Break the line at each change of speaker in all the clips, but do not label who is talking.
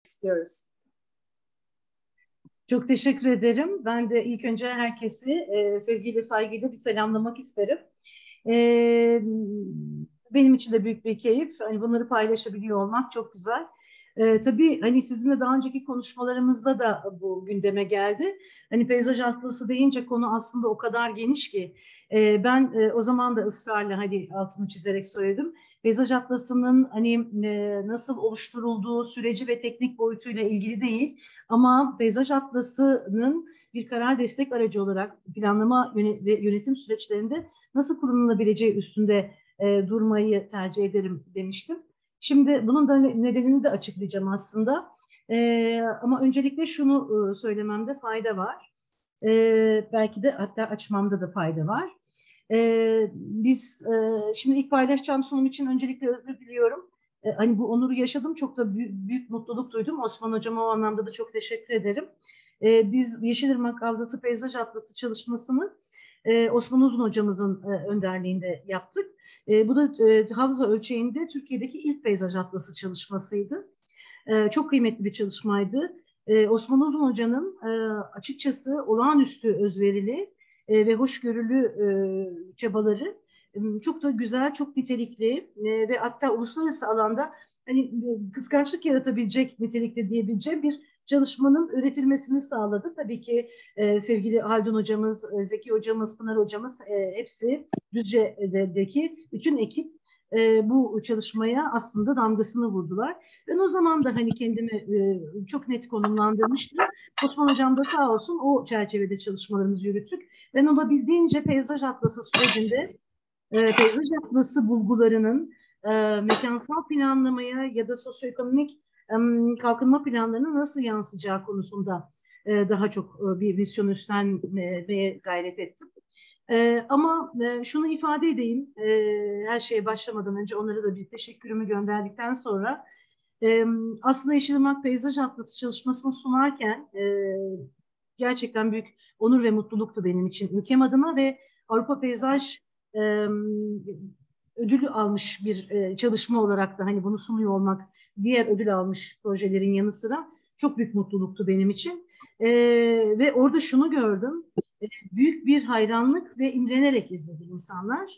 istiyoruz.
Çok teşekkür ederim. Ben de ilk önce herkesi sevgiyle, saygıyla bir selamlamak isterim. E, Benim için de büyük bir keyif. Hani bunları paylaşabiliyor olmak çok güzel. Tabii hani sizinle daha önceki konuşmalarımızda da bu gündeme geldi. Hani peyzaj atlası deyince konu aslında o kadar geniş ki ben o zaman da ısrarla hani altını çizerek söyledim. Peyzaj atlasının hani nasıl oluşturulduğu süreci ve teknik boyutuyla ilgili değil. Ama peyzaj atlasının bir karar destek aracı olarak planlama ve yönetim süreçlerinde nasıl kullanılabileceği üstünde durmayı tercih ederim demiştim. Şimdi bunun da nedenini de açıklayacağım aslında. Ama öncelikle şunu söylememde fayda var. Belki de hatta açmamda da fayda var. Biz şimdi ilk paylaşacağım sunum için öncelikle özür diliyorum. Hani bu onuru yaşadım. Çok da büyük mutluluk duydum. Osman Hocama o anlamda da çok teşekkür ederim. Biz Yeşilırmak Havzası Peyzaj Atlası çalışmasını Osman Uzun Hocamızın önderliğinde yaptık. Bu da havza ölçeğinde Türkiye'deki ilk peyzaj atlası çalışmasıydı. Çok kıymetli bir çalışmaydı. Osman Uzun Hoca'nın açıkçası olağanüstü özverili ve hoşgörülü çabaları çok da güzel, çok nitelikli ve hatta uluslararası alanda hani kıskançlık yaratabilecek nitelikte diyebileceğim bir çalışmanın üretilmesini sağladı. Tabii ki sevgili Haldun Hocamız, Zeki Hocamız, Pınar Hocamız hepsi Düzce'deki bütün ekip bu çalışmaya aslında damgasını vurdular. Ben o zaman da hani kendimi çok net konumlandırmıştım. Osman Hocam da sağ olsun o çerçevede çalışmalarımızı yürüttük. Ben olabildiğince peyzaj atlası sürecinde peyzaj atlası bulgularının mekansal planlamaya ya da sosyoekonomik kalkınma planlarına nasıl yansıyacağı konusunda daha çok bir misyon üstlenmeye gayret ettim. Ama şunu ifade edeyim, her şeye başlamadan önce onlara da bir teşekkürümü gönderdikten sonra aslında Yeşilırmak Peyzaj Atlası çalışmasını sunarken gerçekten büyük onur ve mutluluktu benim için. Ülkem adına ve Avrupa Peyzaj e, ödülü almış bir çalışma olarak da hani bunu sunuyor olmak, diğer ödül almış projelerin yanı sıra çok büyük mutluluktu benim için. Ve orada şunu gördüm, büyük bir hayranlık ve imrenerek izledi insanlar.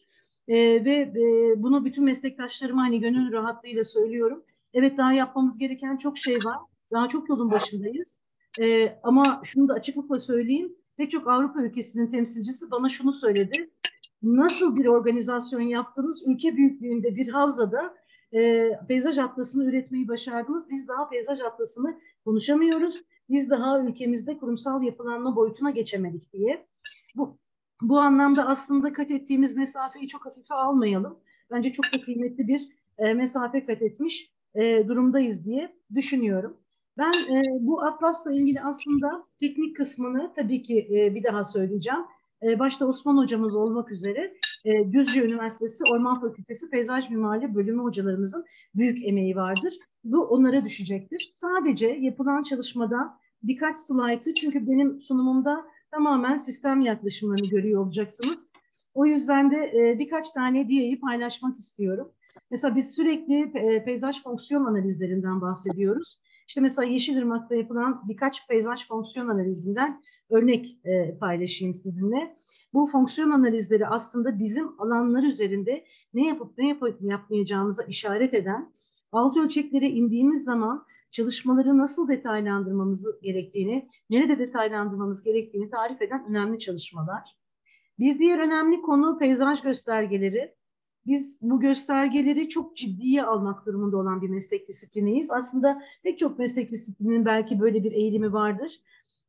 Ve bunu bütün meslektaşlarıma hani gönül rahatlığıyla söylüyorum. Evet, daha yapmamız gereken çok şey var. Daha çok yolun başındayız. Ama şunu da açıklıkla söyleyeyim. Pek çok Avrupa ülkesinin temsilcisi bana şunu söyledi. Nasıl bir organizasyon yaptınız? Ülke büyüklüğünde bir havzada peyzaj atlasını üretmeyi başardınız. Biz daha peyzaj atlasını konuşamıyoruz. Biz daha ülkemizde kurumsal yapılanma boyutuna geçemedik diye. Bu, bu anlamda aslında kat ettiğimiz mesafeyi çok hafife almayalım. Bence çok da kıymetli bir mesafe kat etmiş durumdayız diye düşünüyorum. Ben bu atlasla ilgili aslında teknik kısmını tabii ki bir daha söyleyeceğim. Başta Osman hocamız olmak üzere Düzce Üniversitesi Orman Fakültesi Peyzaj Mimarlığı bölümü hocalarımızın büyük emeği vardır. Bu onlara düşecektir. Sadece yapılan çalışmada birkaç slaytı, çünkü benim sunumumda tamamen sistem yaklaşımlarını görüyor olacaksınız. O yüzden de birkaç tane diyeyi paylaşmak istiyorum. Mesela biz sürekli peyzaj fonksiyon analizlerinden bahsediyoruz. İşte mesela Yeşilırmak'ta yapılan birkaç peyzaj fonksiyon analizinden örnek paylaşayım sizinle. Bu fonksiyon analizleri aslında bizim alanlar üzerinde ne yapıp yapmayacağımıza işaret eden, alt ölçeklere indiğimiz zaman çalışmaları nasıl detaylandırmamız gerektiğini, nerede detaylandırmamız gerektiğini tarif eden önemli çalışmalar. Bir diğer önemli konu peyzaj göstergeleri. Biz bu göstergeleri çok ciddiye almak durumunda olan bir meslek disipliniyiz. Aslında pek çok meslek disiplinin belki böyle bir eğilimi vardır.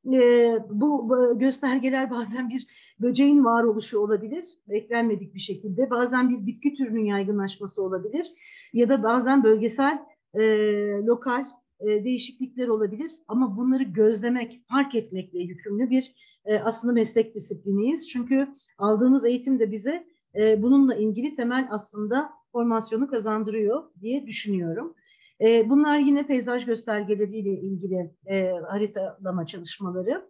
Bu göstergeler bazen bir böceğin varoluşu olabilir, beklenmedik bir şekilde. Bazen bir bitki türünün yaygınlaşması olabilir. Ya da bazen bölgesel, lokal değişiklikler olabilir. Ama bunları gözlemek, fark etmekle yükümlü bir aslında meslek disipliniyiz. Çünkü aldığımız eğitim de bize bununla ilgili temel aslında formasyonu kazandırıyor diye düşünüyorum. Bunlar yine peyzaj göstergeleriyle ilgili haritalama çalışmaları.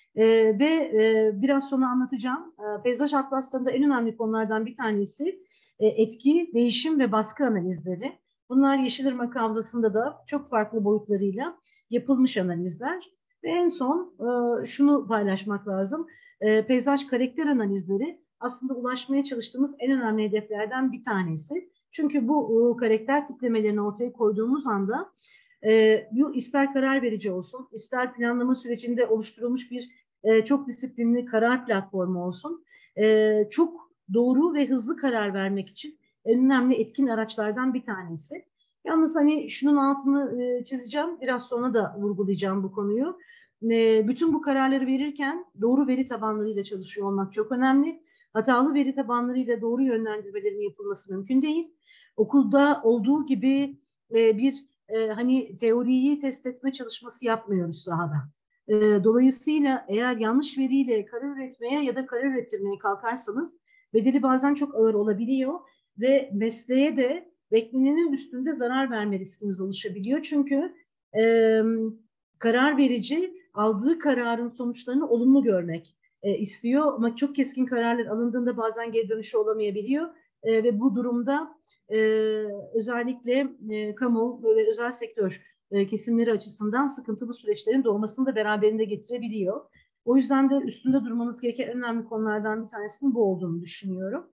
Biraz sonra anlatacağım. Peyzaj atlaslarında en önemli konulardan bir tanesi etki, değişim ve baskı analizleri. Bunlar Yeşilırmak Havzası'nda da çok farklı boyutlarıyla yapılmış analizler ve en son şunu paylaşmak lazım. Peyzaj karakter analizleri aslında ulaşmaya çalıştığımız en önemli hedeflerden bir tanesi. Çünkü bu karakter tiplemelerini ortaya koyduğumuz anda bu ister karar verici olsun, ister planlama sürecinde oluşturulmuş bir çok disiplinli karar platformu olsun, çok doğru ve hızlı karar vermek için en önemli etkin araçlardan bir tanesi. Yalnız hani şunun altını çizeceğim, biraz sonra da vurgulayacağım bu konuyu. Bütün bu kararları verirken doğru veri tabanlarıyla çalışıyor olmak çok önemli. Hatalı veri tabanlarıyla doğru yönlendirmelerin yapılması mümkün değil. Okulda olduğu gibi bir hani teoriyi test etme çalışması yapmıyoruz sahada. Dolayısıyla eğer yanlış veriyle karar üretmeye ya da karar ürettirmeye kalkarsanız bedeli bazen çok ağır olabiliyor ve mesleğe de beklenenin üstünde zarar verme riskiniz oluşabiliyor. Çünkü karar verici aldığı kararın sonuçlarını olumlu görmek istiyor ama çok keskin kararlar alındığında bazen geri dönüşü olamayabiliyor ve bu durumda özellikle kamu ve özel sektör kesimleri açısından sıkıntılı süreçlerin doğmasını da beraberinde getirebiliyor. O yüzden de üstünde durmamız gereken önemli konulardan bir tanesinin bu olduğunu düşünüyorum.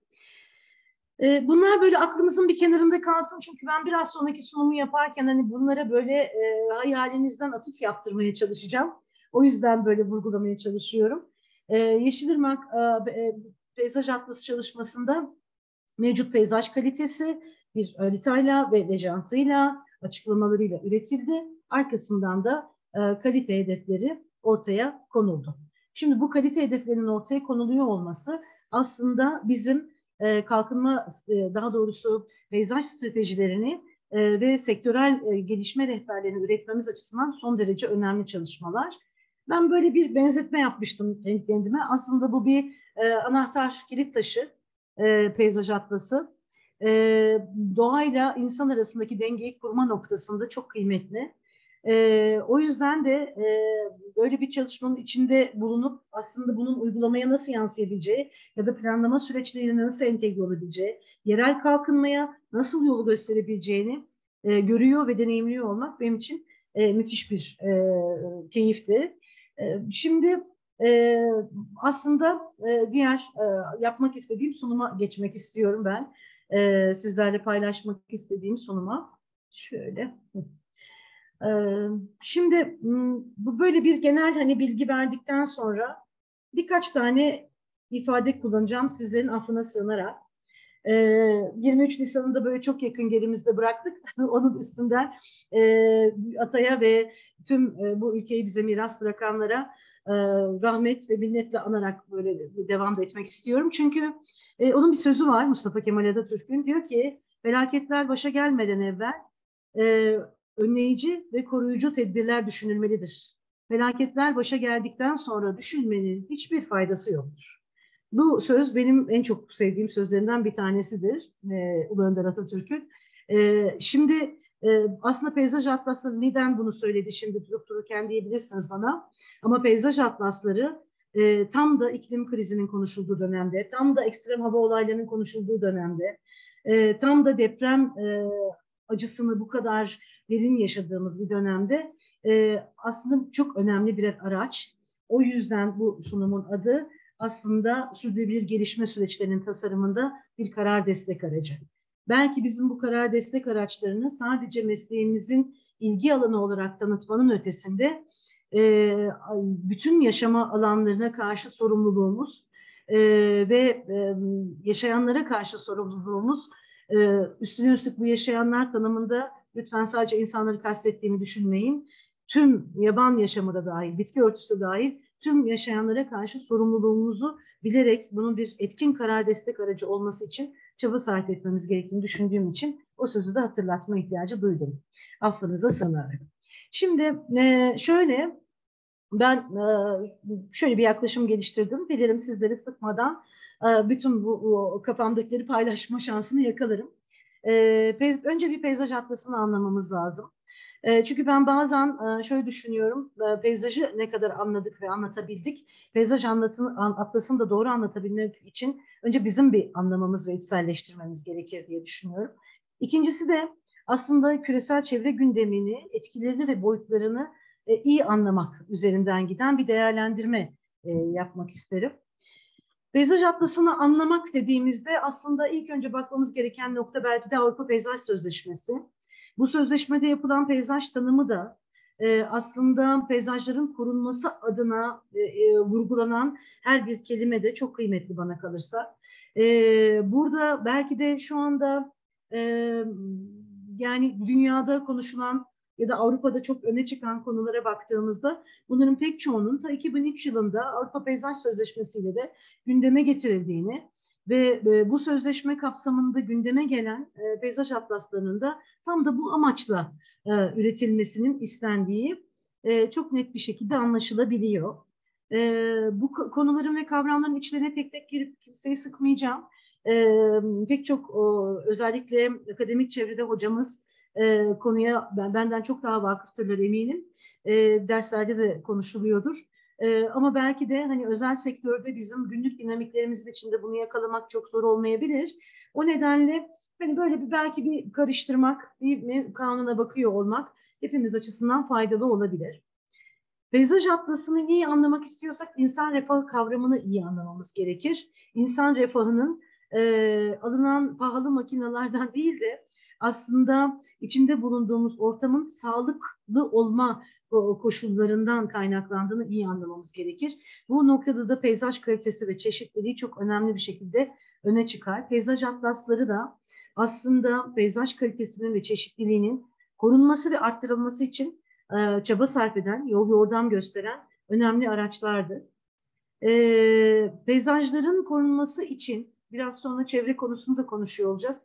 Bunlar böyle aklımızın bir kenarında kalsın çünkü ben biraz sonraki sunumu yaparken hani bunlara böyle hayalinizden atıf yaptırmaya çalışacağım. O yüzden böyle vurgulamaya çalışıyorum. Yeşilırmak Peyzaj Atlası çalışmasında mevcut peyzaj kalitesi bir haritayla ve lejantıyla, açıklamalarıyla üretildi. Arkasından da kalite hedefleri ortaya konuldu. Şimdi bu kalite hedeflerinin ortaya konuluyor olması aslında bizim kalkınma, daha doğrusu peyzaj stratejilerini ve sektörel gelişme rehberlerini üretmemiz açısından son derece önemli çalışmalar. Ben böyle bir benzetme yapmıştım kendi kendime. Aslında bu bir anahtar kilit taşı, peyzaj atlası. Doğayla insan arasındaki dengeyi kurma noktasında çok kıymetli. O yüzden de böyle bir çalışmanın içinde bulunup aslında bunun uygulamaya nasıl yansıyabileceği ya da planlama süreçlerine nasıl entegre olabileceği, yerel kalkınmaya nasıl yolu gösterebileceğini görüyor ve deneyimliyor olmak benim için müthiş bir keyifti. Şimdi aslında diğer yapmak istediğim sunuma geçmek istiyorum ben. Sizlerle paylaşmak istediğim sunuma. Şöyle. Şimdi bu böyle bir genel hani bilgi verdikten sonra birkaç tane ifade kullanacağım sizlerin affına sığınarak. 23 Nisan'ı da böyle çok yakın gerimizde bıraktık. Onun üstünden Atay'a ve tüm bu ülkeyi bize miras bırakanlara rahmet ve minnetle anarak böyle devam da etmek istiyorum. Çünkü onun bir sözü var Mustafa Kemal Atatürk'ün. Diyor ki felaketler başa gelmeden evvel e, önleyici ve koruyucu tedbirler düşünülmelidir. Felaketler başa geldikten sonra düşünmenin hiçbir faydası yoktur. Bu söz benim en çok sevdiğim sözlerinden bir tanesidir Ulu Önder Atatürk'ün. Şimdi aslında peyzaj atlasları neden bunu söyledi şimdi durup dururken diyebilirsiniz bana. Ama peyzaj atlasları tam da iklim krizinin konuşulduğu dönemde, tam da ekstrem hava olaylarının konuşulduğu dönemde, tam da deprem acısını bu kadar derin yaşadığımız bir dönemde aslında çok önemli bir araç. O yüzden bu sunumun adı aslında sürdürülebilir gelişme süreçlerinin tasarımında bir karar destek aracı. Belki bizim bu karar destek araçlarını sadece mesleğimizin ilgi alanı olarak tanıtmanın ötesinde bütün yaşama alanlarına karşı sorumluluğumuz ve yaşayanlara karşı sorumluluğumuz, üstüne üstlük bu yaşayanlar tanımında lütfen sadece insanları kastettiğimi düşünmeyin. Tüm yaban yaşamı da dahil, bitki örtüsü de dahil tüm yaşayanlara karşı sorumluluğumuzu bilerek bunun bir etkin karar destek aracı olması için çaba sarf etmemiz gerektiğini düşündüğüm için o sözü de hatırlatma ihtiyacı duydum. Affınıza sığınarak. Şimdi şöyle ben şöyle bir yaklaşım geliştirdim. Dilerim sizleri sıkmadan bütün bu kafamdakileri paylaşma şansını yakalarım. Önce bir peyzaj atlasını anlamamız lazım. Çünkü ben bazen şöyle düşünüyorum, peyzajı ne kadar anladık ve anlatabildik. Peyzaj atlasını da doğru anlatabilmek için önce bizim bir anlamamız ve içselleştirmemiz gerekir diye düşünüyorum. İkincisi de aslında küresel çevre gündemini, etkilerini ve boyutlarını iyi anlamak üzerinden giden bir değerlendirme yapmak isterim. Peyzaj atlasını anlamak dediğimizde aslında ilk önce bakmamız gereken nokta belki de Avrupa Peyzaj Sözleşmesi. Bu sözleşmede yapılan peyzaj tanımı da aslında peyzajların korunması adına vurgulanan her bir kelime de çok kıymetli bana kalırsa. Burada belki de şu anda e, yani dünyada konuşulan ya da Avrupa'da çok öne çıkan konulara baktığımızda bunların pek çoğunun ta 2003 yılında Avrupa Peyzaj Sözleşmesi ile de gündeme getirildiğini ve bu sözleşme kapsamında gündeme gelen peyzaj atlaslarının da tam da bu amaçla üretilmesinin istendiği çok net bir şekilde anlaşılabiliyor. Bu konuların ve kavramların içlerine tek tek girip kimseyi sıkmayacağım. Pek çok özellikle akademik çevrede hocamız konuya benden çok daha vakıftırlar eminim. Derslerde de konuşuluyordur. Ama belki de hani özel sektörde bizim günlük dinamiklerimizin içinde bunu yakalamak çok zor olmayabilir. O nedenle hani böyle bir belki bir karıştırmak, bir kanuna bakıyor olmak hepimiz açısından faydalı olabilir. Peyzaj atlasını iyi anlamak istiyorsak insan refahı kavramını iyi anlamamız gerekir. İnsan refahının alınan pahalı makinelerden değil de aslında içinde bulunduğumuz ortamın sağlıklı olma koşullarından kaynaklandığını iyi anlamamız gerekir. Bu noktada da peyzaj kalitesi ve çeşitliliği çok önemli bir şekilde öne çıkar. Peyzaj atlasları da aslında peyzaj kalitesinin ve çeşitliliğinin korunması ve arttırılması için çaba sarf eden, yol yordam gösteren önemli araçlardır. Peyzajların korunması için biraz sonra çevre konusunu da konuşuyor olacağız.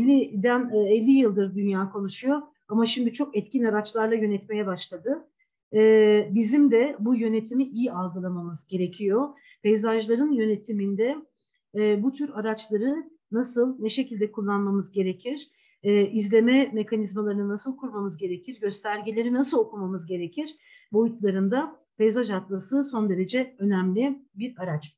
50 yıldır dünya konuşuyor ama şimdi çok etkin araçlarla yönetmeye başladı. Bizim de bu yönetimi iyi algılamamız gerekiyor. Peyzajların yönetiminde bu tür araçları nasıl, ne şekilde kullanmamız gerekir? İzleme mekanizmalarını nasıl kurmamız gerekir? Göstergeleri nasıl okumamız gerekir? Boyutlarında peyzaj atlası son derece önemli bir araç.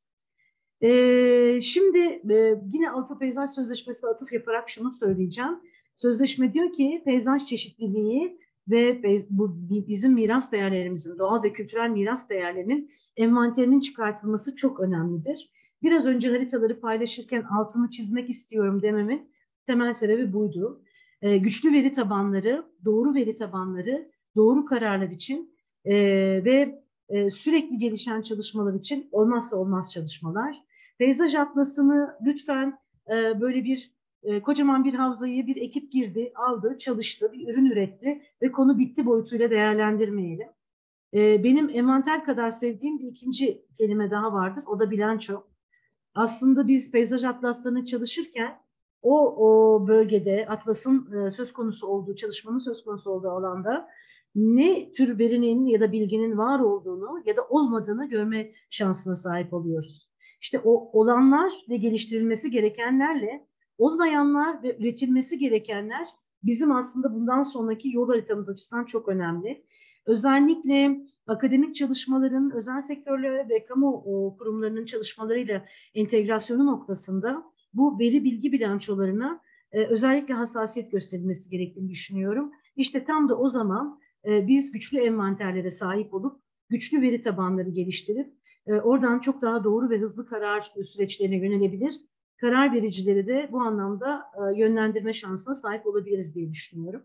Şimdi yine Avrupa Peyzaj Sözleşmesi'ne atıf yaparak şunu söyleyeceğim. Sözleşme diyor ki peyzaj çeşitliliği ve bu bizim miras değerlerimizin, doğal ve kültürel miras değerlerinin envanterinin çıkartılması çok önemlidir. Biraz önce haritaları paylaşırken altını çizmek istiyorum dememin temel sebebi buydu. Güçlü veri tabanları, doğru veri tabanları, doğru kararlar için ve sürekli gelişen çalışmalar için olmazsa olmaz çalışmalar. Peyzaj atlasını lütfen böyle bir kocaman bir havzayı bir ekip girdi, aldı, çalıştı, bir ürün üretti ve konu bitti boyutuyla değerlendirmeyelim. Benim envanter kadar sevdiğim bir ikinci kelime daha vardır. O da bilanço. Aslında biz peyzaj atlaslarını çalışırken o bölgede atlasın söz konusu olduğu, çalışmanın söz konusu olduğu alanda ne tür verinin ya da bilginin var olduğunu ya da olmadığını görme şansına sahip oluyoruz. İşte o olanlar ve geliştirilmesi gerekenlerle olmayanlar ve üretilmesi gerekenler bizim aslında bundan sonraki yol haritamız açısından çok önemli. Özellikle akademik çalışmaların özel sektörlere ve kamu kurumlarının çalışmalarıyla entegrasyonu noktasında bu veri bilgi bilançolarına özellikle hassasiyet gösterilmesi gerektiğini düşünüyorum. İşte tam da o zaman biz güçlü envanterlere sahip olup güçlü veri tabanları geliştirip oradan çok daha doğru ve hızlı karar süreçlerine yönelebilir. Karar vericileri de bu anlamda yönlendirme şansına sahip olabiliriz diye düşünüyorum.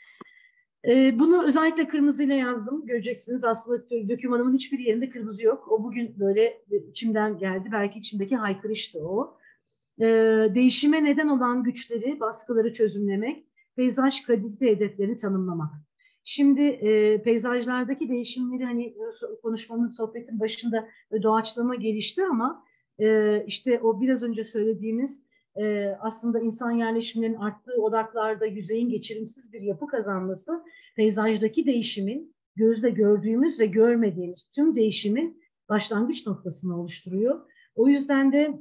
Bunu özellikle kırmızıyla yazdım. Göreceksiniz aslında dokümanımın hiçbir yerinde kırmızı yok. O bugün böyle içimden geldi. Belki içimdeki haykırıştı o. Değişime neden olan güçleri, baskıları çözümlemek, peyzaj kalite hedeflerini tanımlamak. Şimdi peyzajlardaki değişimleri hani konuşmamın, sohbetin başında doğaçlama gelişti ama işte o biraz önce söylediğimiz aslında insan yerleşiminin arttığı odaklarda yüzeyin geçirimsiz bir yapı kazanması peyzajdaki değişimin gözle gördüğümüz ve görmediğimiz tüm değişimin başlangıç noktasını oluşturuyor. O yüzden de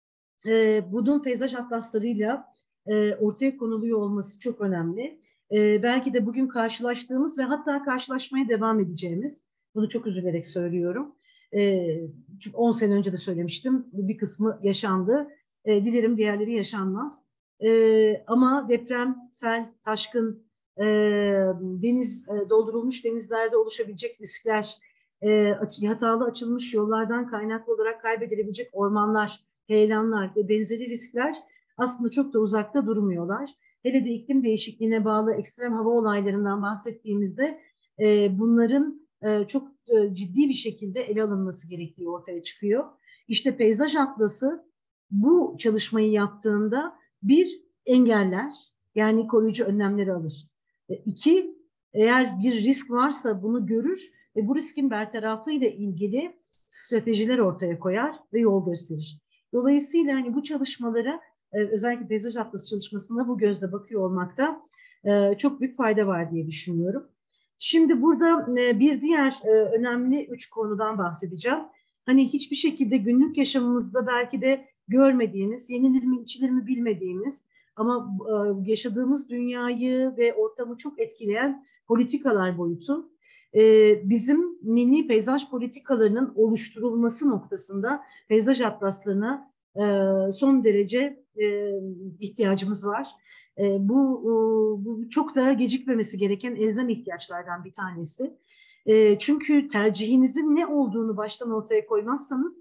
bunun peyzaj atlaslarıyla ortaya konuluyor olması çok önemli. Belki de bugün karşılaştığımız ve hatta karşılaşmaya devam edeceğimiz, bunu çok üzülerek söylüyorum. Çünkü 10 sene önce de söylemiştim, bir kısmı yaşandı. Dilerim diğerleri yaşanmaz. Ama deprem, sel, taşkın, doldurulmuş denizlerde oluşabilecek riskler, hatalı açılmış yollardan kaynaklı olarak kaybedilebilecek ormanlar, heyelanlar ve benzeri riskler aslında çok da uzakta durmuyorlar. Hele de iklim değişikliğine bağlı ekstrem hava olaylarından bahsettiğimizde bunların çok ciddi bir şekilde ele alınması gerektiği ortaya çıkıyor. İşte Peyzaj Atlası bu çalışmayı yaptığında bir, engeller, yani koruyucu önlemleri alır. İki, eğer bir risk varsa bunu görür ve bu riskin bertarafı ile ilgili stratejiler ortaya koyar ve yol gösterir. Dolayısıyla hani bu çalışmalara özellikle Peyzaj Atlası çalışmasına bu gözle bakıyor olmakta çok büyük fayda var diye düşünüyorum. Şimdi burada bir diğer önemli 3 konudan bahsedeceğim. Hani hiçbir şekilde günlük yaşamımızda belki de görmediğimiz, yenilir mi içilir mi bilmediğimiz ama yaşadığımız dünyayı ve ortamı çok etkileyen politikalar boyutu. Bizim milli peyzaj politikalarının oluşturulması noktasında peyzaj atlaslarına son derece ihtiyacımız var. Bu çok da gecikmemesi gereken elzem ihtiyaçlardan bir tanesi. Çünkü tercihinizin ne olduğunu baştan ortaya koymazsanız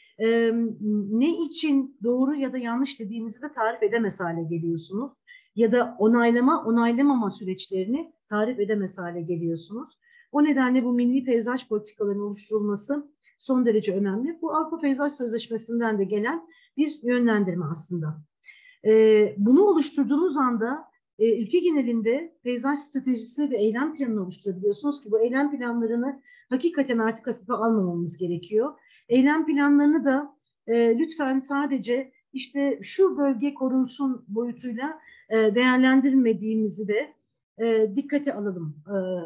ne için doğru ya da yanlış dediğinizi de tarif edemez hale geliyorsunuz. Ya da onaylamama süreçlerini tarif edemez hale geliyorsunuz. O nedenle bu milli peyzaj politikalarının oluşturulması son derece önemli. Bu Avrupa Peyzaj Sözleşmesi'nden de gelen bir yönlendirme aslında. Bunu oluşturduğunuz anda ülke genelinde peyzaj stratejisi ve eylem planını oluşturabiliyorsunuz ki bu eylem planlarını hakikaten artık hafife almamamız gerekiyor. Eylem planlarını da lütfen sadece işte şu bölge korunsun boyutuyla değerlendirmediğimizi de dikkate alalım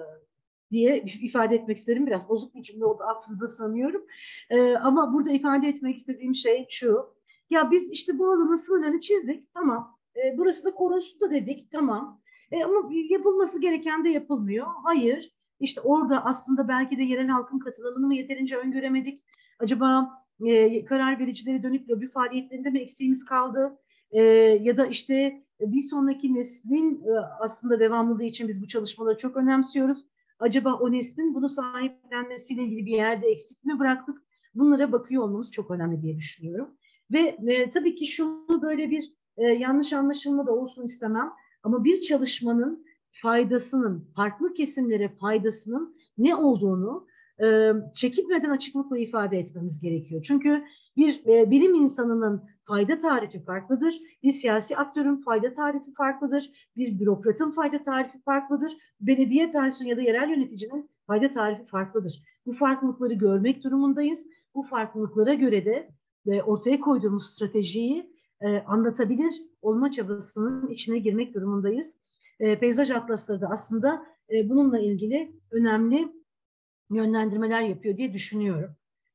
diye ifade etmek isterim. Biraz bozuk bir cümle oldu, affınıza sanıyorum. Ama burada ifade etmek istediğim şey şu. Ya biz işte bu alanın sınırlarını çizdik, tamam. Burası da korunsun da dedik, tamam. Ama yapılması gereken de yapılmıyor. Hayır. İşte orada aslında belki de yerel halkın katılımını mı yeterince öngöremedik? Acaba karar vericilere dönük lobi faaliyetlerinde mi eksiğimiz kaldı? Ya da işte bir sonraki neslin aslında devamlılığı için biz bu çalışmaları çok önemsiyoruz. Acaba o neslin bunu sahiplenmesiyle ilgili bir yerde eksik mi bıraktık? Bunlara bakıyor olmamız çok önemli diye düşünüyorum. Ve tabii ki şunu böyle bir yanlış anlaşılma da olsun istemem. Ama bir çalışmanın faydasının, farklı kesimlere faydasının ne olduğunu çekinmeden açıklıkla ifade etmemiz gerekiyor. Çünkü bir bilim insanının fayda tarifi farklıdır. Bir siyasi aktörün fayda tarifi farklıdır. Bir bürokratın fayda tarifi farklıdır. Belediye personeli ya da yerel yöneticinin fayda tarifi farklıdır. Bu farklılıkları görmek durumundayız. Bu farklılıklara göre de ortaya koyduğumuz stratejiyi anlatabilir olma çabasının içine girmek durumundayız. Peyzaj atlasları da aslında bununla ilgili önemli yönlendirmeler yapıyor diye düşünüyorum.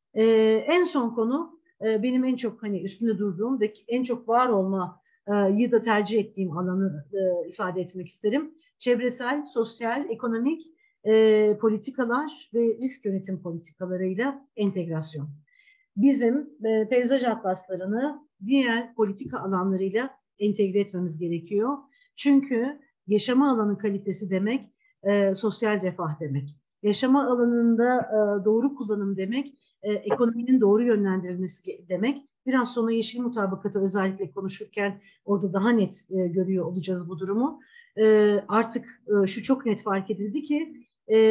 En son konu benim en çok hani üstünde durduğum ve en çok var olmayı da tercih ettiğim alanı ifade etmek isterim. Çevresel, sosyal, ekonomik politikalar ve risk yönetim politikalarıyla entegrasyon. Bizim peyzaj atlaslarını diğer politika alanlarıyla entegre etmemiz gerekiyor. Çünkü yaşama alanı kalitesi demek sosyal refah demek. Yaşama alanında doğru kullanım demek ekonominin doğru yönlendirilmesi demek. Biraz sonra yeşil mutabakatı özellikle konuşurken orada daha net görüyor olacağız bu durumu. Artık şu çok net fark edildi ki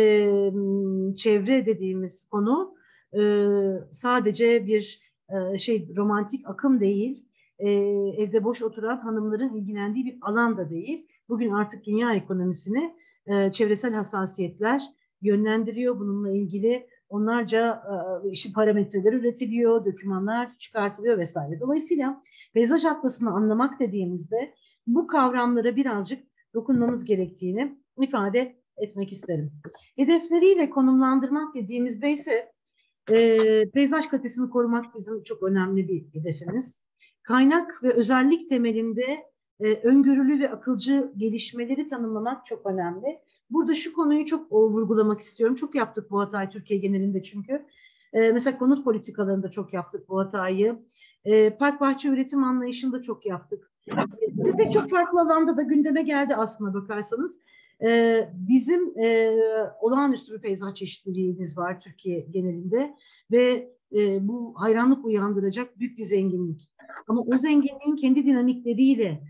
çevre dediğimiz konu sadece bir romantik akım değil, evde boş oturan hanımların ilgilendiği bir alan da değil. Bugün artık dünya ekonomisini çevresel hassasiyetler yönlendiriyor. Bununla ilgili onlarca parametreler üretiliyor, dokümanlar çıkartılıyor vesaire. Dolayısıyla peyzaj atlasını anlamak dediğimizde bu kavramlara birazcık dokunmamız gerektiğini ifade etmek isterim. Hedefleriyle konumlandırmak dediğimizde ise peyzaj kalitesini korumak bizim çok önemli bir hedefimiz. Kaynak ve özellik temelinde öngörülü ve akılcı gelişmeleri tanımlamak çok önemli. Burada şu konuyu çok vurgulamak istiyorum. Çok yaptık bu hatayı Türkiye genelinde çünkü. Mesela konut politikalarında çok yaptık bu hatayı. Park bahçe üretim anlayışında çok yaptık. Pek çok farklı alanda da gündeme geldi aslına bakarsanız. Bizim olağanüstü bir peyzaj çeşitliliğimiz var Türkiye genelinde ve bu hayranlık uyandıracak büyük bir zenginlik. Ama o zenginliğin kendi dinamikleriyle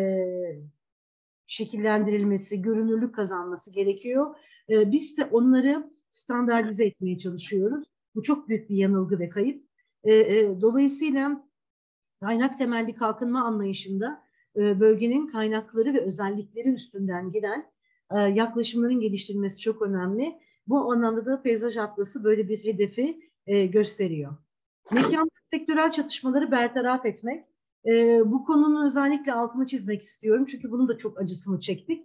şekillendirilmesi, görünürlük kazanması gerekiyor. Biz de onları standartize etmeye çalışıyoruz. Bu çok büyük bir yanılgı ve kayıp. Dolayısıyla kaynak temelli kalkınma anlayışında bölgenin kaynakları ve özellikleri üstünden giden yaklaşımların geliştirilmesi çok önemli. Bu anlamda da peyzaj atlası böyle bir hedefi gösteriyor. Mekan sektörel çatışmaları bertaraf etmek. Bu konunun özellikle altını çizmek istiyorum. Çünkü bunun da çok acısını çektik.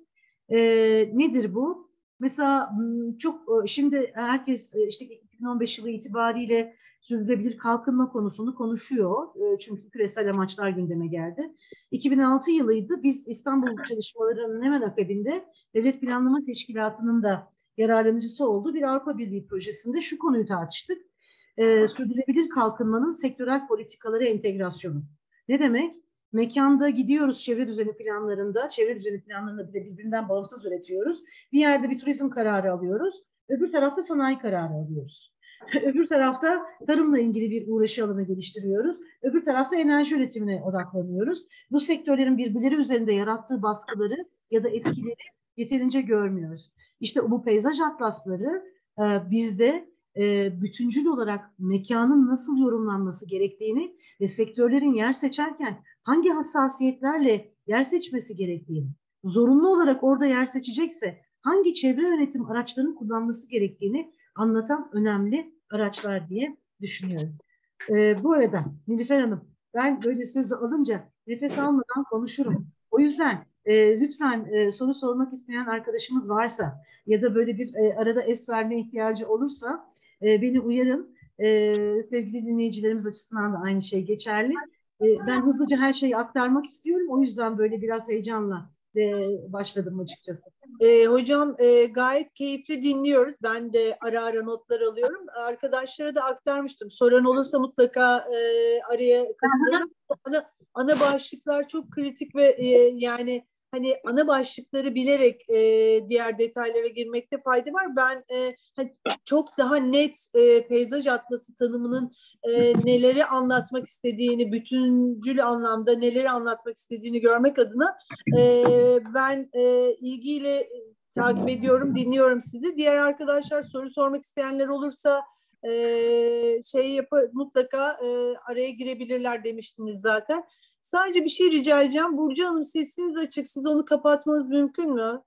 Nedir bu? Mesela çok şimdi herkes işte 2015 yılı itibariyle sürdürülebilir kalkınma konusunu konuşuyor. Çünkü küresel amaçlar gündeme geldi. 2006 yılıydı. Biz İstanbul çalışmalarının hemen akabinde Devlet Planlama Teşkilatı'nın da yararlanıcısı olduğu bir Avrupa Birliği projesinde şu konuyu tartıştık. Sürdürülebilir kalkınmanın sektörel politikalara entegrasyonu. Ne demek? Mekanda gidiyoruz çevre düzeni planlarında bir de birbirinden bağımsız üretiyoruz. Bir yerde bir turizm kararı alıyoruz. Öbür tarafta sanayi kararı alıyoruz. Öbür tarafta tarımla ilgili bir uğraşı alanı geliştiriyoruz. Öbür tarafta enerji üretimine odaklanıyoruz. Bu sektörlerin birbirleri üzerinde yarattığı baskıları ya da etkileri yeterince görmüyoruz. İşte bu peyzaj atlasları bizde bütüncül olarak mekanın nasıl yorumlanması gerektiğini ve sektörlerin yer seçerken hangi hassasiyetlerle yer seçmesi gerektiğini, zorunlu olarak orada yer seçecekse hangi çevre yönetim araçlarını kullanması gerektiğini anlatan önemli araçlar diye düşünüyorum. Bu arada Nilüfer Hanım, ben böyle sözü alınca nefes almadan konuşurum. O yüzden lütfen soru sormak isteyen arkadaşımız varsa ya da böyle bir arada es verme ihtiyacı olursa beni uyarın. Sevgili dinleyicilerimiz açısından da aynı şey geçerli. Ben hızlıca her şeyi aktarmak istiyorum. O yüzden böyle biraz heyecanla başladım açıkçası.
Hocam gayet keyifli dinliyoruz. Ben de ara ara notlar alıyorum. Arkadaşlara da aktarmıştım. Soran olursa mutlaka araya katılırım. Ana başlıklar çok kritik ve yani hani ana başlıkları bilerek diğer detaylara girmekte fayda var. Ben hani çok daha net peyzaj atlası tanımının neleri anlatmak istediğini, bütüncül anlamda neleri anlatmak istediğini görmek adına ben ilgiyle takip ediyorum, dinliyorum sizi. Diğer arkadaşlar soru sormak isteyenler olursa mutlaka araya girebilirler demiştiniz zaten. Sadece bir şey rica edeceğim. Burcu Hanım sesiniz açık. Siz onu kapatmanız mümkün mü?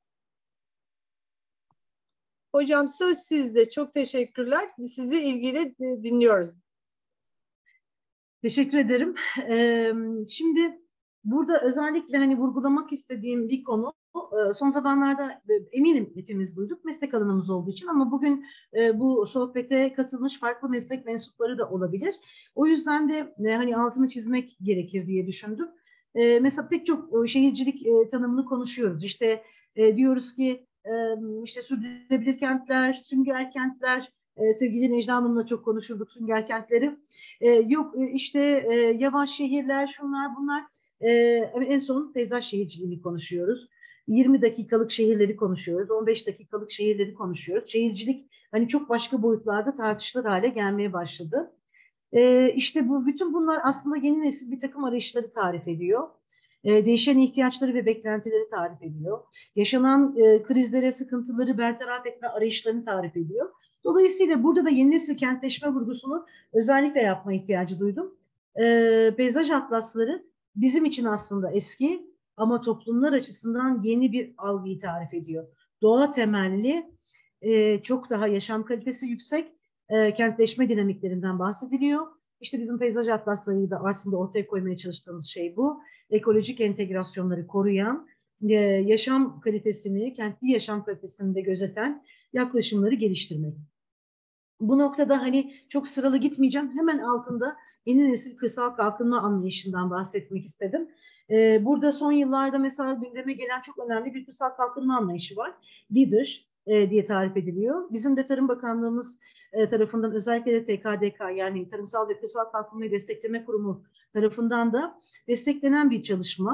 Hocam söz sizde. Çok teşekkürler. Sizi ilgiyle dinliyoruz.
Teşekkür ederim. Şimdi burada özellikle hani vurgulamak istediğim bir konu son zamanlarda eminim hepimiz duyduk meslek alanımız olduğu için ama bugün bu sohbete katılmış farklı meslek mensupları da olabilir. O yüzden de hani altını çizmek gerekir diye düşündüm. Mesela pek çok şehircilik tanımını konuşuyoruz. İşte diyoruz ki işte sürdürülebilir kentler, sünger kentler, sevgili Necla Hanım'la çok konuşurduk sünger kentleri. Yok işte yavaş şehirler, şunlar bunlar. En son peyzaj şehirciliğini konuşuyoruz. 20 dakikalık şehirleri konuşuyoruz. 15 dakikalık şehirleri konuşuyoruz. Şehircilik hani çok başka boyutlarda tartışılır hale gelmeye başladı. İşte bütün bunlar aslında yeni nesil bir takım arayışları tarif ediyor. Değişen ihtiyaçları ve beklentileri tarif ediyor. Yaşanan krizlere, sıkıntıları bertaraf etme arayışlarını tarif ediyor. Dolayısıyla burada da yeni nesil kentleşme vurgusunu özellikle yapma ihtiyacı duydum. Peyzaj atlasları bizim için aslında eski ama toplumlar açısından yeni bir algıyı tarif ediyor. Doğa temelli, çok daha yaşam kalitesi yüksek kentleşme dinamiklerinden bahsediliyor. İşte bizim peyzaj atlaslarıyla da aslında ortaya koymaya çalıştığımız şey bu. Ekolojik entegrasyonları koruyan, yaşam kalitesini, kentli yaşam kalitesini de gözeten yaklaşımları geliştirmek. Bu noktada hani çok sıralı gitmeyeceğim. Hemen altında yeni nesil kırsal kalkınma anlayışından bahsetmek istedim. Burada son yıllarda mesela gündeme gelen çok önemli bir kırsal kalkınma anlayışı var. LEADER diye tarif ediliyor. Bizim de Tarım Bakanlığımız tarafından özellikle de TKDK yani Tarımsal ve Kırsal Kalkınmayı Destekleme Kurumu tarafından da desteklenen bir çalışma.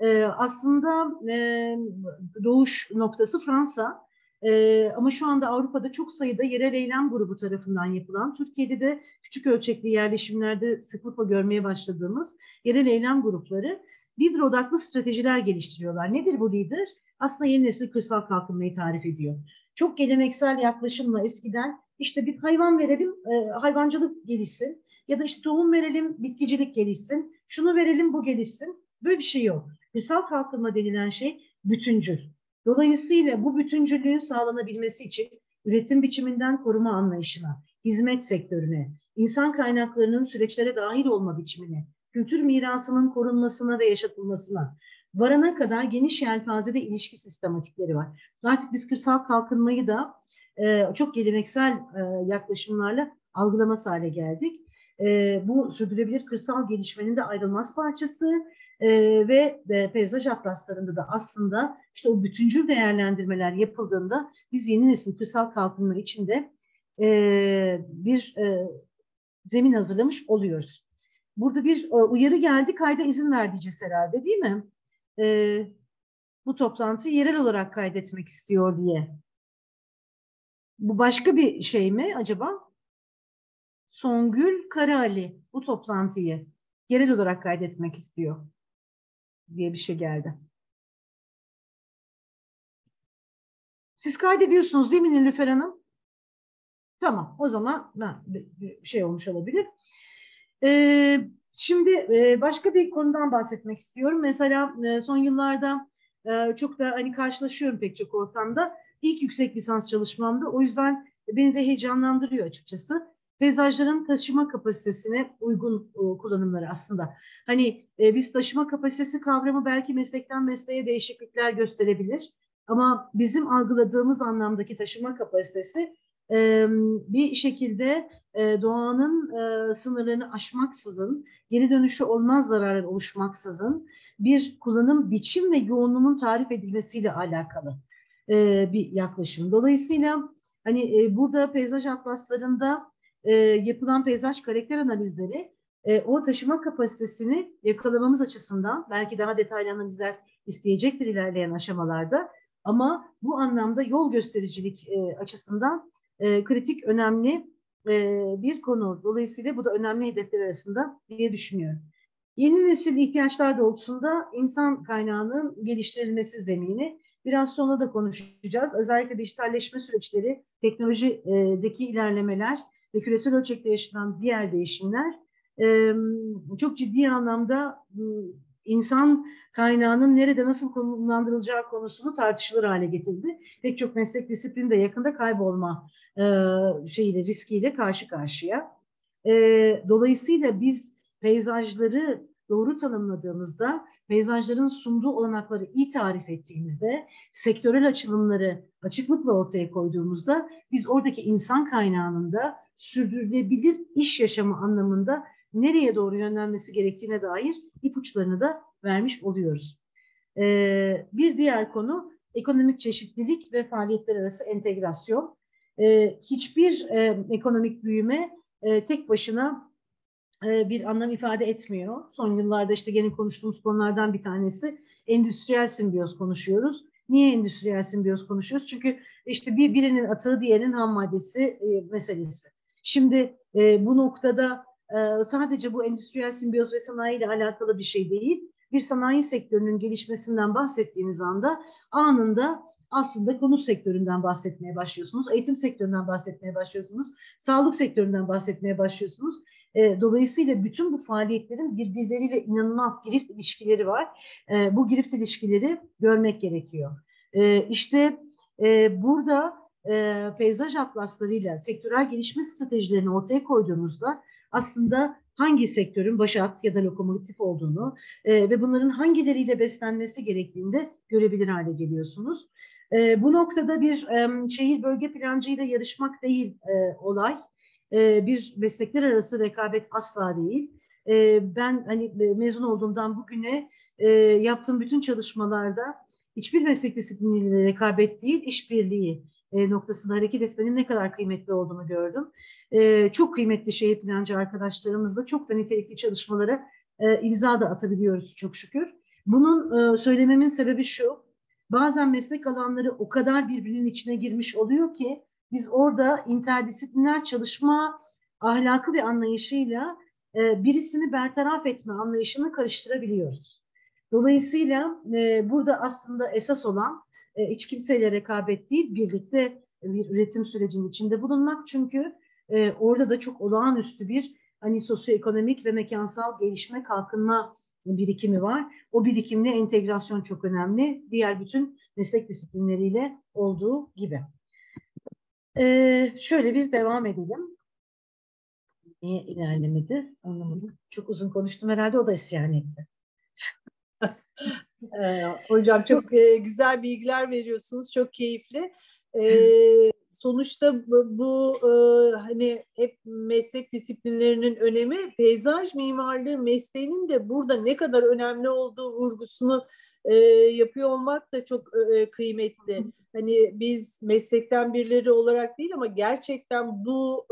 Aslında doğuş noktası Fransa. Ama şu anda Avrupa'da çok sayıda yerel eylem grubu tarafından yapılan, Türkiye'de de küçük ölçekli yerleşimlerde sıklıkla görmeye başladığımız yerel eylem grupları lider odaklı stratejiler geliştiriyorlar. Nedir bu lider? Aslında yeni nesil kırsal kalkınmayı tarif ediyor. Çok geleneksel yaklaşımla eskiden işte bir hayvan verelim, hayvancılık gelişsin ya da işte tohum verelim, bitkicilik gelişsin, şunu verelim, bu gelişsin. Böyle bir şey yok. Kırsal kalkınma denilen şey bütüncül. Dolayısıyla bu bütüncülüğün sağlanabilmesi için üretim biçiminden koruma anlayışına, hizmet sektörüne, insan kaynaklarının süreçlere dahil olma biçimine, kültür mirasının korunmasına ve yaşatılmasına varana kadar geniş yelpazede ilişki sistematikleri var. Artık biz kırsal kalkınmayı da çok geleneksel yaklaşımlarla algılamaz hale geldik. Bu sürdürülebilir kırsal gelişmenin de ayrılmaz parçası. Ve peyzaj atlaslarında da aslında işte o bütüncül değerlendirmeler yapıldığında biz yeni nesil kırsal kalkınma içinde bir zemin hazırlamış oluyoruz. Burada bir uyarı geldi, kayda izin ver diyeceğiz herhalde, değil mi? Bu toplantıyı yerel olarak kaydetmek istiyor diye. Bu başka bir şey mi acaba? Songül Karaali bu toplantıyı yerel olarak kaydetmek istiyor diye bir şey geldi. Siz kaydediyorsunuz değil mi Nilüfer Hanım? Tamam, o zaman bir şey olmuş olabilir. Şimdi başka bir konudan bahsetmek istiyorum. Mesela son yıllarda çok da hani karşılaşıyorum pek çok ortamda. İlk yüksek lisans çalışmamda, o yüzden beni de heyecanlandırıyor açıkçası. Peyzajların taşıma kapasitesine uygun kullanımları aslında. Hani biz taşıma kapasitesi kavramı belki meslekten mesleğe değişiklikler gösterebilir. Ama bizim algıladığımız anlamdaki taşıma kapasitesi bir şekilde doğanın sınırlarını aşmaksızın, geri dönüşü olmaz zararlar oluşmaksızın bir kullanım biçim ve yoğunluğunun tarif edilmesiyle alakalı bir yaklaşım. Dolayısıyla hani burada peyzaj atlaslarında yapılan peyzaj karakter analizleri o taşıma kapasitesini yakalamamız açısından belki daha detaylı analizler isteyecektir ilerleyen aşamalarda. Ama bu anlamda yol göstericilik açısından kritik, önemli bir konu. Dolayısıyla bu da önemli hedefler arasında diye düşünüyorum. Yeni nesil ihtiyaçlar doğrultusunda insan kaynağının geliştirilmesi zemini. Biraz sonra da konuşacağız. Özellikle dijitalleşme süreçleri, teknolojideki ilerlemeler ve küresel ölçekte yaşanan diğer değişimler çok ciddi anlamda insan kaynağının nerede nasıl konumlandırılacağı konusunu tartışılır hale getirdi. Pek çok meslek disiplini de yakında kaybolma riskiyle karşı karşıya. Dolayısıyla biz peyzajları doğru tanımladığımızda, peyzajların sunduğu olanakları iyi tarif ettiğimizde, sektörel açılımları açıklıkla ortaya koyduğumuzda biz oradaki insan kaynağının da sürdürülebilir iş yaşamı anlamında nereye doğru yönlenmesi gerektiğine dair ipuçlarını da vermiş oluyoruz. Bir diğer konu ekonomik çeşitlilik ve faaliyetler arası entegrasyon. Hiçbir ekonomik büyüme tek başına bir anlam ifade etmiyor. Son yıllarda işte gene konuştuğumuz konulardan bir tanesi endüstriyel simbiyoz konuşuyoruz. Niye endüstriyel simbiyoz konuşuyoruz? Çünkü işte birinin atığı diğerinin ham maddesi meselesi. Şimdi bu noktada sadece bu endüstriyel simbiyoz ve sanayi ile alakalı bir şey değil. Bir sanayi sektörünün gelişmesinden bahsettiğiniz anda anında aslında konut sektöründen bahsetmeye başlıyorsunuz, eğitim sektöründen bahsetmeye başlıyorsunuz, sağlık sektöründen bahsetmeye başlıyorsunuz. Dolayısıyla bütün bu faaliyetlerin birbirleriyle inanılmaz girift ilişkileri var. Bu girift ilişkileri görmek gerekiyor. İşte burada peyzaj atlaslarıyla sektörel gelişme stratejilerini ortaya koyduğumuzda aslında hangi sektörün başat ya da lokomotif olduğunu ve bunların hangileriyle beslenmesi gerektiğini de görebilir hale geliyorsunuz. Bu noktada bir şehir bölge plancıyla yarışmak değil olay. Bir meslekler arası rekabet asla değil. Ben hani mezun olduğumdan bugüne yaptığım bütün çalışmalarda hiçbir meslek disipliniyle rekabet değil, işbirliği noktasında hareket etmenin ne kadar kıymetli olduğunu gördüm. Çok kıymetli şehir plancı arkadaşlarımızla çok da nitelikli çalışmalara imza da atabiliyoruz çok şükür. Bunun söylememin sebebi şu: bazen meslek alanları o kadar birbirinin içine girmiş oluyor ki biz orada interdisipliner çalışma ahlakı ve anlayışıyla birisini bertaraf etme anlayışını karıştırabiliyoruz. Dolayısıyla burada aslında esas olan hiç kimseyle rekabet değil, birlikte bir üretim sürecinin içinde bulunmak. Çünkü orada da çok olağanüstü bir hani sosyoekonomik ve mekansal gelişme, kalkınma birikimi var. O birikimle entegrasyon çok önemli. Diğer bütün meslek disiplinleriyle olduğu gibi. Şöyle bir devam edelim. Niye ilerlemedi? Anlamadım. Çok uzun konuştum herhalde, o da isyan etti.
Hocam çok güzel bilgiler veriyorsunuz. Çok keyifli. Sonuçta bu hani hep meslek disiplinlerinin önemi, peyzaj mimarlığı mesleğinin de burada ne kadar önemli olduğu vurgusunu yapıyor olmak da çok kıymetli. Hani biz meslekten birileri olarak değil ama gerçekten bu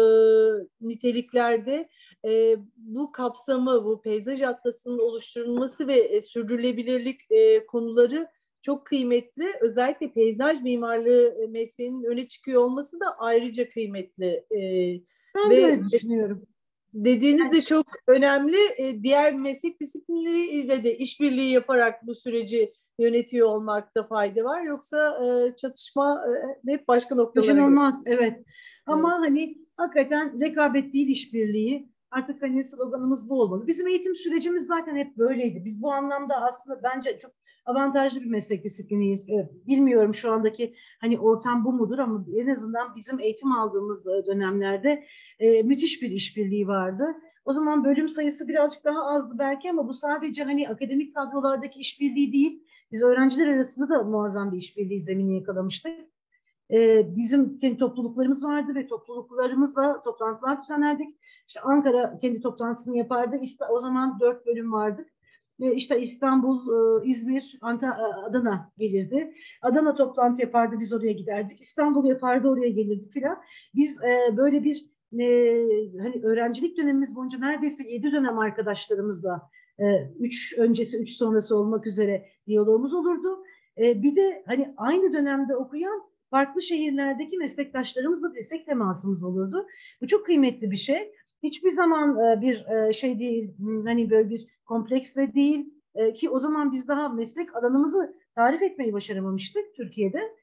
niteliklerde bu kapsamı, bu peyzaj atlasının oluşturulması ve sürdürülebilirlik konuları çok kıymetli. Özellikle peyzaj mimarlığı mesleğinin öne çıkıyor olması da ayrıca kıymetli.
Ben de
Ve
öyle düşünüyorum.
dediğiniz
Yani,
de çok önemli. Diğer meslek disiplinleriyle de işbirliği yaparak bu süreci yönetiyor olmakta fayda var. Yoksa çatışma hep başka noktalara gidiyor.
kaçınılmaz, evet. Ama
Evet.
hani hakikaten rekabet değil, işbirliği. Artık hani sloganımız bu olmalı. Bizim eğitim sürecimiz zaten hep böyleydi. Biz bu anlamda aslında bence çok avantajlı bir meslek disipliniyiz. Bilmiyorum şu andaki hani ortam bu mudur, ama en azından bizim eğitim aldığımız dönemlerde müthiş bir işbirliği vardı. O zaman bölüm sayısı birazcık daha azdı belki, ama bu sadece hani akademik kadrolardaki işbirliği değil. Biz öğrenciler arasında da muazzam bir işbirliği zemini yakalamıştık. Bizim kendi topluluklarımız vardı ve topluluklarımızla toplantılar düzenlerdik. İşte Ankara kendi toplantısını yapardı. O zaman 4 bölüm vardık. İşte İstanbul, İzmir, Adana gelirdi. Adana toplantı yapardı, biz oraya giderdik. İstanbul yapardı, oraya gelirdi filan. Biz böyle bir hani öğrencilik dönemimiz boyunca neredeyse 7 dönem arkadaşlarımızla 3 öncesi 3 sonrası olmak üzere diyalogumuz olurdu. Bir de hani aynı dönemde okuyan farklı şehirlerdeki meslektaşlarımızla destek temasımız olurdu. Bu çok kıymetli bir şey. Hiçbir zaman bir şey değil, hani böyle bir kompleksle değil, ki o zaman biz daha meslek alanımızı tarif etmeyi başaramamıştık Türkiye'de.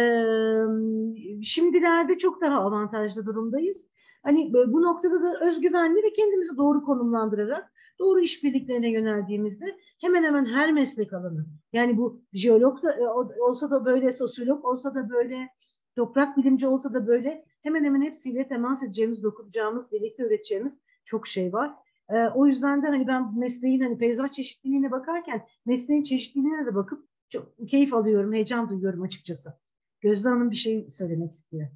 Şimdilerde çok daha avantajlı durumdayız. Hani bu noktada da özgüvenli ve kendimizi doğru konumlandırarak doğru işbirliklerine yöneldiğimizde hemen hemen her meslek alanı, yani bu jeolog da olsa da böyle, sosyolog olsa da böyle, toprak bilimci olsa da böyle, hemen hemen hepsiyle temas edeceğimiz, dokunacağımız, birlikte üreteceğimiz çok şey var. O yüzden de hani ben mesleğin hani peyzaj çeşitliliğine bakarken mesleğin çeşitliliğine de bakıp çok keyif alıyorum, heyecan duyuyorum açıkçası. Gözde Hanım bir şey söylemek istiyor.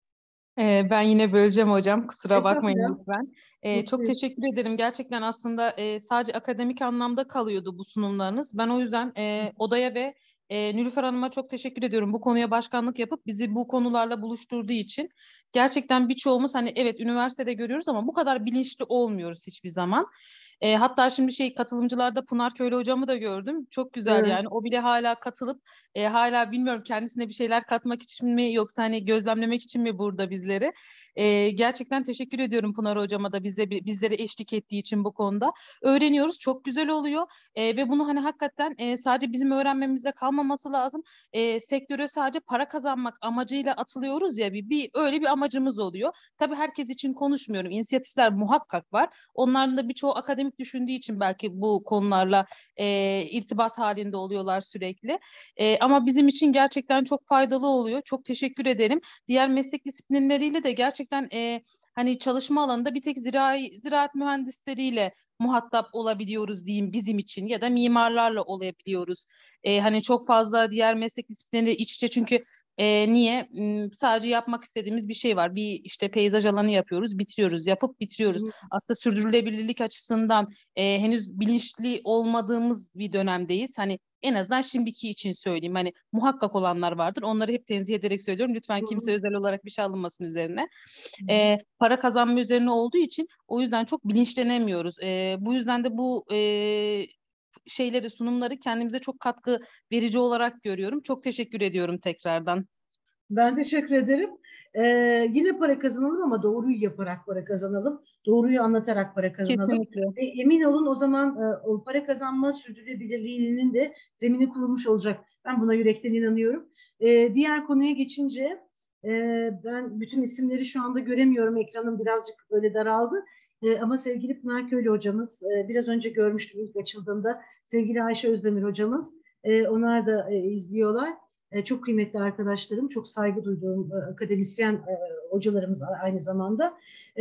Ben yine böleceğim hocam. Kusura bakmayın
Estağfurullah.
lütfen. Çok
Mutluyum.
teşekkür ederim. Gerçekten aslında sadece akademik anlamda kalıyordu bu sunumlarınız. Ben o yüzden odaya ve Nilüfer Hanım'a çok teşekkür ediyorum. Bu konuya başkanlık yapıp bizi bu konularla buluşturduğu için. Gerçekten birçoğumuz hani evet üniversitede görüyoruz ama bu kadar bilinçli olmuyoruz hiçbir zaman. Hatta şimdi katılımcılarda Pınar Köylü hocamı da gördüm. Çok güzel
Evet.
yani. O bile hala katılıp hala bilmiyorum kendisine bir şeyler katmak için mi yoksa hani gözlemlemek için mi burada bizleri. Gerçekten teşekkür ediyorum Pınar hocama da bizlere eşlik ettiği için bu konuda. Öğreniyoruz. Çok güzel oluyor. Ve bunu hani hakikaten sadece bizim öğrenmemizde kalmaması lazım. Sektöre sadece para kazanmak amacıyla atılıyoruz ya öyle bir amacımız oluyor. Tabii herkes için konuşmuyorum. İnisiyatifler muhakkak var. Onların da birçoğu akademik düşündüğü için belki bu konularla irtibat halinde oluyorlar sürekli. Ama bizim için gerçekten çok faydalı oluyor. Çok teşekkür ederim. Diğer meslek disiplinleriyle de gerçekten hani çalışma alanında bir tek ziraat mühendisleriyle muhatap olabiliyoruz diyeyim bizim için ya da mimarlarla olabiliyoruz. Hani çok fazla diğer meslek disiplinleri iç içe çünkü niye? Sadece yapmak istediğimiz bir şey var. Bir işte peyzaj alanı yapıyoruz, bitiriyoruz, yapıp bitiriyoruz. Aslında sürdürülebilirlik açısından henüz bilinçli olmadığımız bir dönemdeyiz. Hani en azından şimdiki için söyleyeyim. Hani muhakkak olanlar vardır. Onları hep tenzih ederek söylüyorum. Lütfen kimse özel olarak bir şey alınmasın üzerine. Para kazanma üzerine olduğu için o yüzden çok bilinçlenemiyoruz. Bu yüzden de bu şeyleri, sunumları kendimize çok katkı verici olarak görüyorum. Çok teşekkür ediyorum tekrardan.
Ben teşekkür ederim. Yine para kazanalım ama doğruyu yaparak para kazanalım. Doğruyu anlatarak para kazanalım.
Kesinlikle.
Emin olun o zaman o para kazanma sürdürülebilirliğinin de zemini kurulmuş olacak. Ben buna yürekten inanıyorum. Diğer konuya geçince ben bütün isimleri şu anda göremiyorum. Ekranım birazcık böyle daraldı. Ama sevgili Pınar Köylü hocamız, biraz önce görmüştüm ilk açıldığında. Sevgili Ayşe Özdemir hocamız, onlar da izliyorlar. Çok kıymetli arkadaşlarım, çok saygı duyduğum akademisyen hocalarımız aynı zamanda.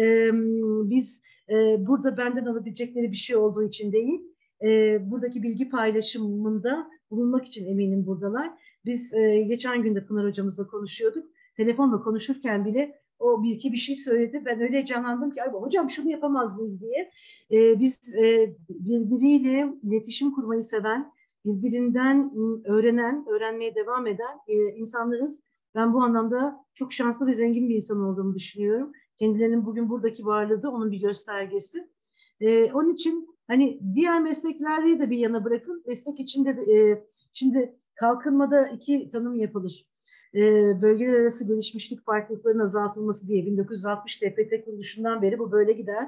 Biz burada benden alabilecekleri bir şey olduğu için değil, buradaki bilgi paylaşımında bulunmak için eminim buradalar. Biz geçen gün de Pınar hocamızla konuşuyorduk. Telefonla konuşurken bile o bir iki bir şey söyledi. Ben öyle heyecanlandım ki hocam şunu yapamaz mıyız diye. Biz birbiriyle iletişim kurmayı seven, birbirinden öğrenen, öğrenmeye devam eden insanlarız. Ben bu anlamda çok şanslı ve zengin bir insan olduğumu düşünüyorum. Kendilerinin bugün buradaki varlığı da onun bir göstergesi. Onun için hani diğer meslekleri de bir yana bırakın. Meslek içinde de şimdi kalkınmada iki tanım yapılır. Bölgeler arası gelişmişlik farklılıklarının azaltılması diye 1960 TPT kuruluşundan beri bu böyle gider.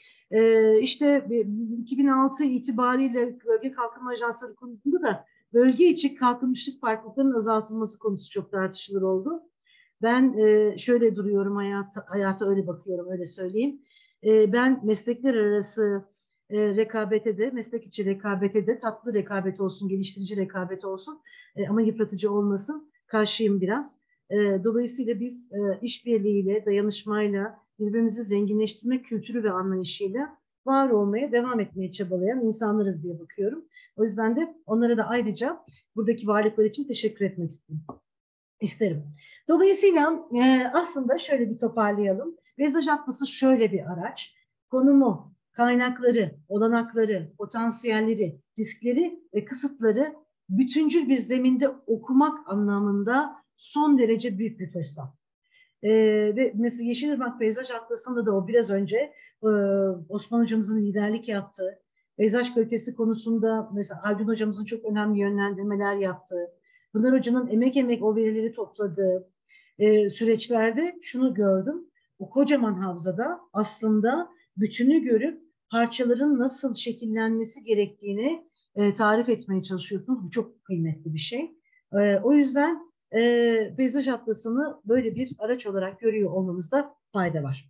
İşte 2006 itibariyle Bölge Kalkınma Ajansları kurulduğunda da bölge içi kalkınmışlık farklılıklarının azaltılması konusu çok tartışılır oldu. Ben şöyle duruyorum hayata öyle bakıyorum, öyle söyleyeyim. Ben meslekler arası rekabete de, meslek içi rekabete de, tatlı rekabet olsun, geliştirici rekabet olsun ama yıpratıcı olmasın, karşıyım biraz. Dolayısıyla biz işbirliğiyle, dayanışmayla, birbirimizi zenginleştirme kültürü ve anlayışıyla var olmaya, devam etmeye çabalayan insanlarız diye bakıyorum. O yüzden de onlara da ayrıca buradaki varlıkları için teşekkür etmek isterim. Dolayısıyla aslında şöyle bir toparlayalım. Vezaj Atlası şöyle bir araç. Konumu, kaynakları, olanakları, potansiyelleri, riskleri ve kısıtları bütüncül bir zeminde okumak anlamında son derece büyük bir fırsat. Ve mesela Yeşilırmak Peyzaj Atlası'nda da o biraz önce Osman hocamızın liderlik yaptığı, peyzaj kalitesi konusunda mesela Aydın hocamızın çok önemli yönlendirmeler yaptığı, Pınar hocanın emek o verileri topladığı süreçlerde şunu gördüm. O kocaman havzada aslında bütünü görüp parçaların nasıl şekillenmesi gerektiğini tarif etmeye çalışıyorsunuz. Bu çok kıymetli bir şey. O yüzden Peyzaj Atlası'nı böyle bir araç olarak görüyor olmamızda fayda var.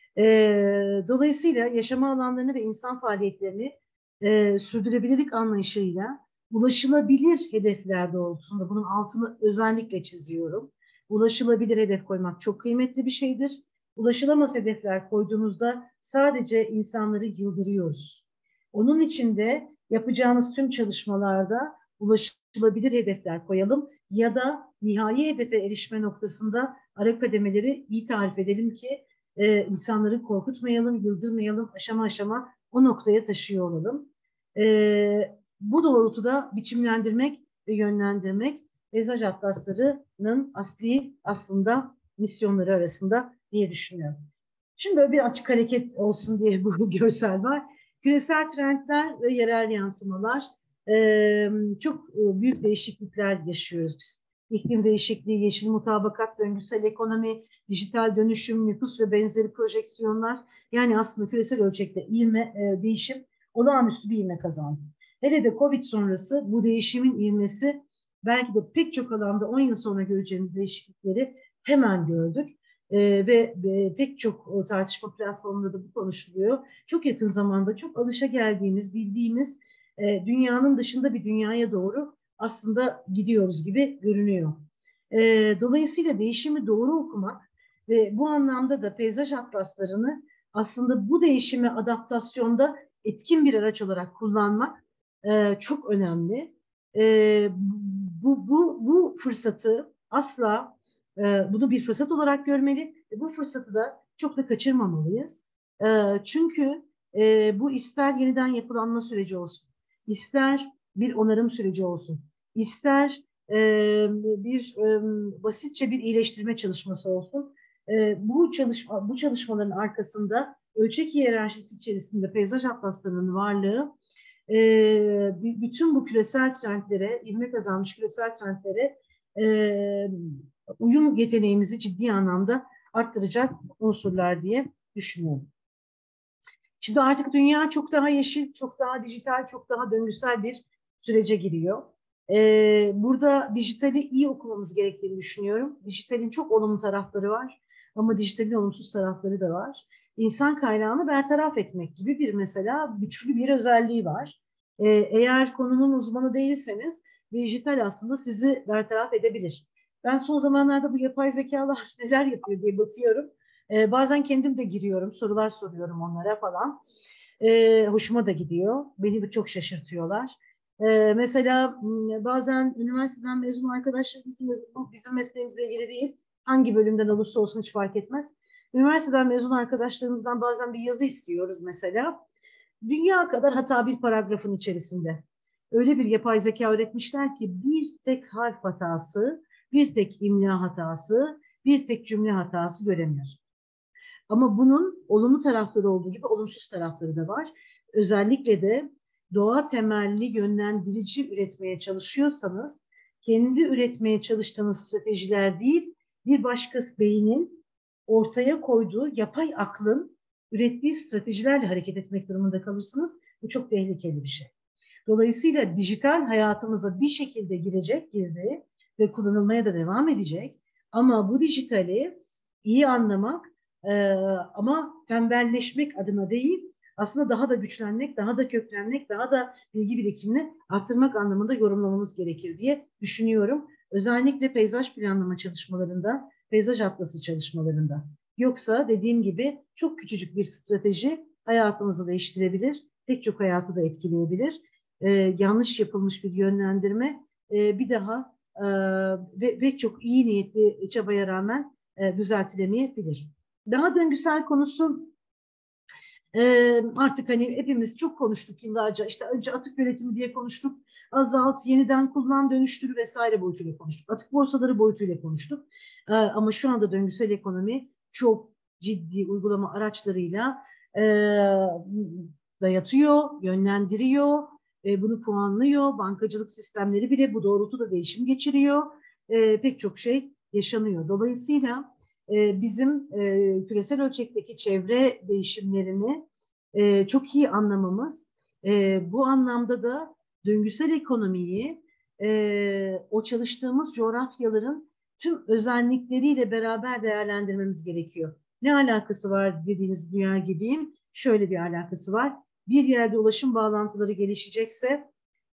Dolayısıyla yaşama alanlarını ve insan faaliyetlerini sürdürülebilirlik anlayışıyla ulaşılabilir hedefler doğrultusunda, bunun altını özellikle çiziyorum. Ulaşılabilir hedef koymak çok kıymetli bir şeydir. Ulaşılamaz hedefler koyduğunuzda sadece insanları yıldırıyoruz. Onun için de yapacağınız tüm çalışmalarda ulaşılabilir hedefler koyalım ya da nihai hedefe erişme noktasında ara kademeleri iyi tarif edelim ki insanları korkutmayalım, yıldırmayalım, aşama aşama o noktaya taşıyor olalım. Bu doğrultuda biçimlendirmek ve yönlendirmek Peyzaj Atlasları'nın asli aslında misyonları arasında diye düşünüyorum. Şimdi böyle bir açık hareket olsun diye bu görsel var. Küresel trendler ve yerel yansımalar. Çok büyük değişiklikler yaşıyoruz biz. İklim değişikliği, yeşil mutabakat, döngüsel ekonomi, dijital dönüşüm, nüfus ve benzeri projeksiyonlar. Yani aslında küresel ölçekte değişim olağanüstü bir ivme kazandı. Hele de Covid sonrası bu değişimin ivmesi belki de pek çok alanda 10 yıl sonra göreceğimiz değişiklikleri hemen gördük. Ve pek çok tartışma platformunda da bu konuşuluyor. Çok yakın zamanda çok alışageldiğimiz, bildiğimiz dünyanın dışında bir dünyaya doğru aslında gidiyoruz gibi görünüyor. Dolayısıyla değişimi doğru okumak ve bu anlamda da peyzaj atlaslarını aslında bu değişime adaptasyonda etkin bir araç olarak kullanmak çok önemli. Bu fırsatı asla bunu bir fırsat olarak görmeli ve bu fırsatı da çok da kaçırmamalıyız. Çünkü bu ister yeniden yapılanma süreci olsun, ister bir onarım süreci olsun, ister basitçe bir iyileştirme çalışması olsun. Bu çalışmaların arkasında ölçek hiyerarşisi içerisinde peyzaj atlaslarının varlığı bütün bu küresel trendlere, ivme kazanmış küresel trendlere uyum yeteneğimizi ciddi anlamda arttıracak unsurlar diye düşünüyorum. Şimdi artık dünya çok daha yeşil, çok daha dijital, çok daha döngüsel bir sürece giriyor. Burada dijitali iyi okumamız gerektiğini düşünüyorum. Dijitalin çok olumlu tarafları var ama dijitalin olumsuz tarafları da var. İnsan kaynağını bertaraf etmek gibi bir mesela güçlü bir özelliği var. Eğer konunun uzmanı değilseniz dijital aslında sizi bertaraf edebilir. Ben son zamanlarda bu yapay zekalar neler yapıyor diye bakıyorum. Bazen kendim de giriyorum, sorular soruyorum onlara falan. Hoşuma da gidiyor. Beni çok şaşırtıyorlar. Mesela bazen üniversiteden mezun arkadaşlarımız, bizim mesleğimizle ilgili değil, hangi bölümden olursa olsun hiç fark etmez. Üniversiteden mezun arkadaşlarımızdan bazen bir yazı istiyoruz mesela. Dünya kadar hata bir paragrafın içerisinde. Öyle bir yapay zeka üretmişler ki bir tek harf hatası, bir tek imla hatası, bir tek cümle hatası göremiyoruz. Ama bunun olumlu tarafları olduğu gibi olumsuz tarafları da var. Özellikle de doğa temelli yönlendirici üretmeye çalışıyorsanız, kendi üretmeye çalıştığınız stratejiler değil, bir başkası beynin ortaya koyduğu yapay aklın ürettiği stratejilerle hareket etmek durumunda kalırsınız. Bu çok tehlikeli bir şey. Dolayısıyla dijital hayatımıza bir şekilde girdi ve kullanılmaya da devam edecek. Ama bu dijitali iyi anlamak ama tembelleşmek adına değil, aslında daha da güçlenmek, daha da köklenmek, daha da bilgi birikimini artırmak anlamında yorumlamamız gerekir diye düşünüyorum. Özellikle peyzaj planlama çalışmalarında, peyzaj atlası çalışmalarında. Yoksa dediğim gibi çok küçücük bir strateji hayatımızı değiştirebilir, pek çok hayatı da etkileyebilir. Yanlış yapılmış bir yönlendirme bir daha pek çok iyi niyetli çabaya rağmen düzeltilemeyebilir. Daha döngüsel konusu artık hani hepimiz çok konuştuk yıllarca. İşte önce atık yönetimi diye konuştuk. Azalt, yeniden kullan, dönüştür vesaire boyutuyla konuştuk. Atık borsaları boyutuyla konuştuk. Ama şu anda döngüsel ekonomi çok ciddi uygulama araçlarıyla dayatıyor, yönlendiriyor, bunu puanlıyor. Bankacılık sistemleri bile bu doğrultuda değişim geçiriyor. Pek çok şey yaşanıyor. Dolayısıyla bizim küresel ölçekteki çevre değişimlerini çok iyi anlamamız, bu anlamda da döngüsel ekonomiyi o çalıştığımız coğrafyaların tüm özellikleriyle beraber değerlendirmemiz gerekiyor. Ne alakası var dediğiniz dünya gibiyim? Şöyle bir alakası var. Bir yerde ulaşım bağlantıları gelişecekse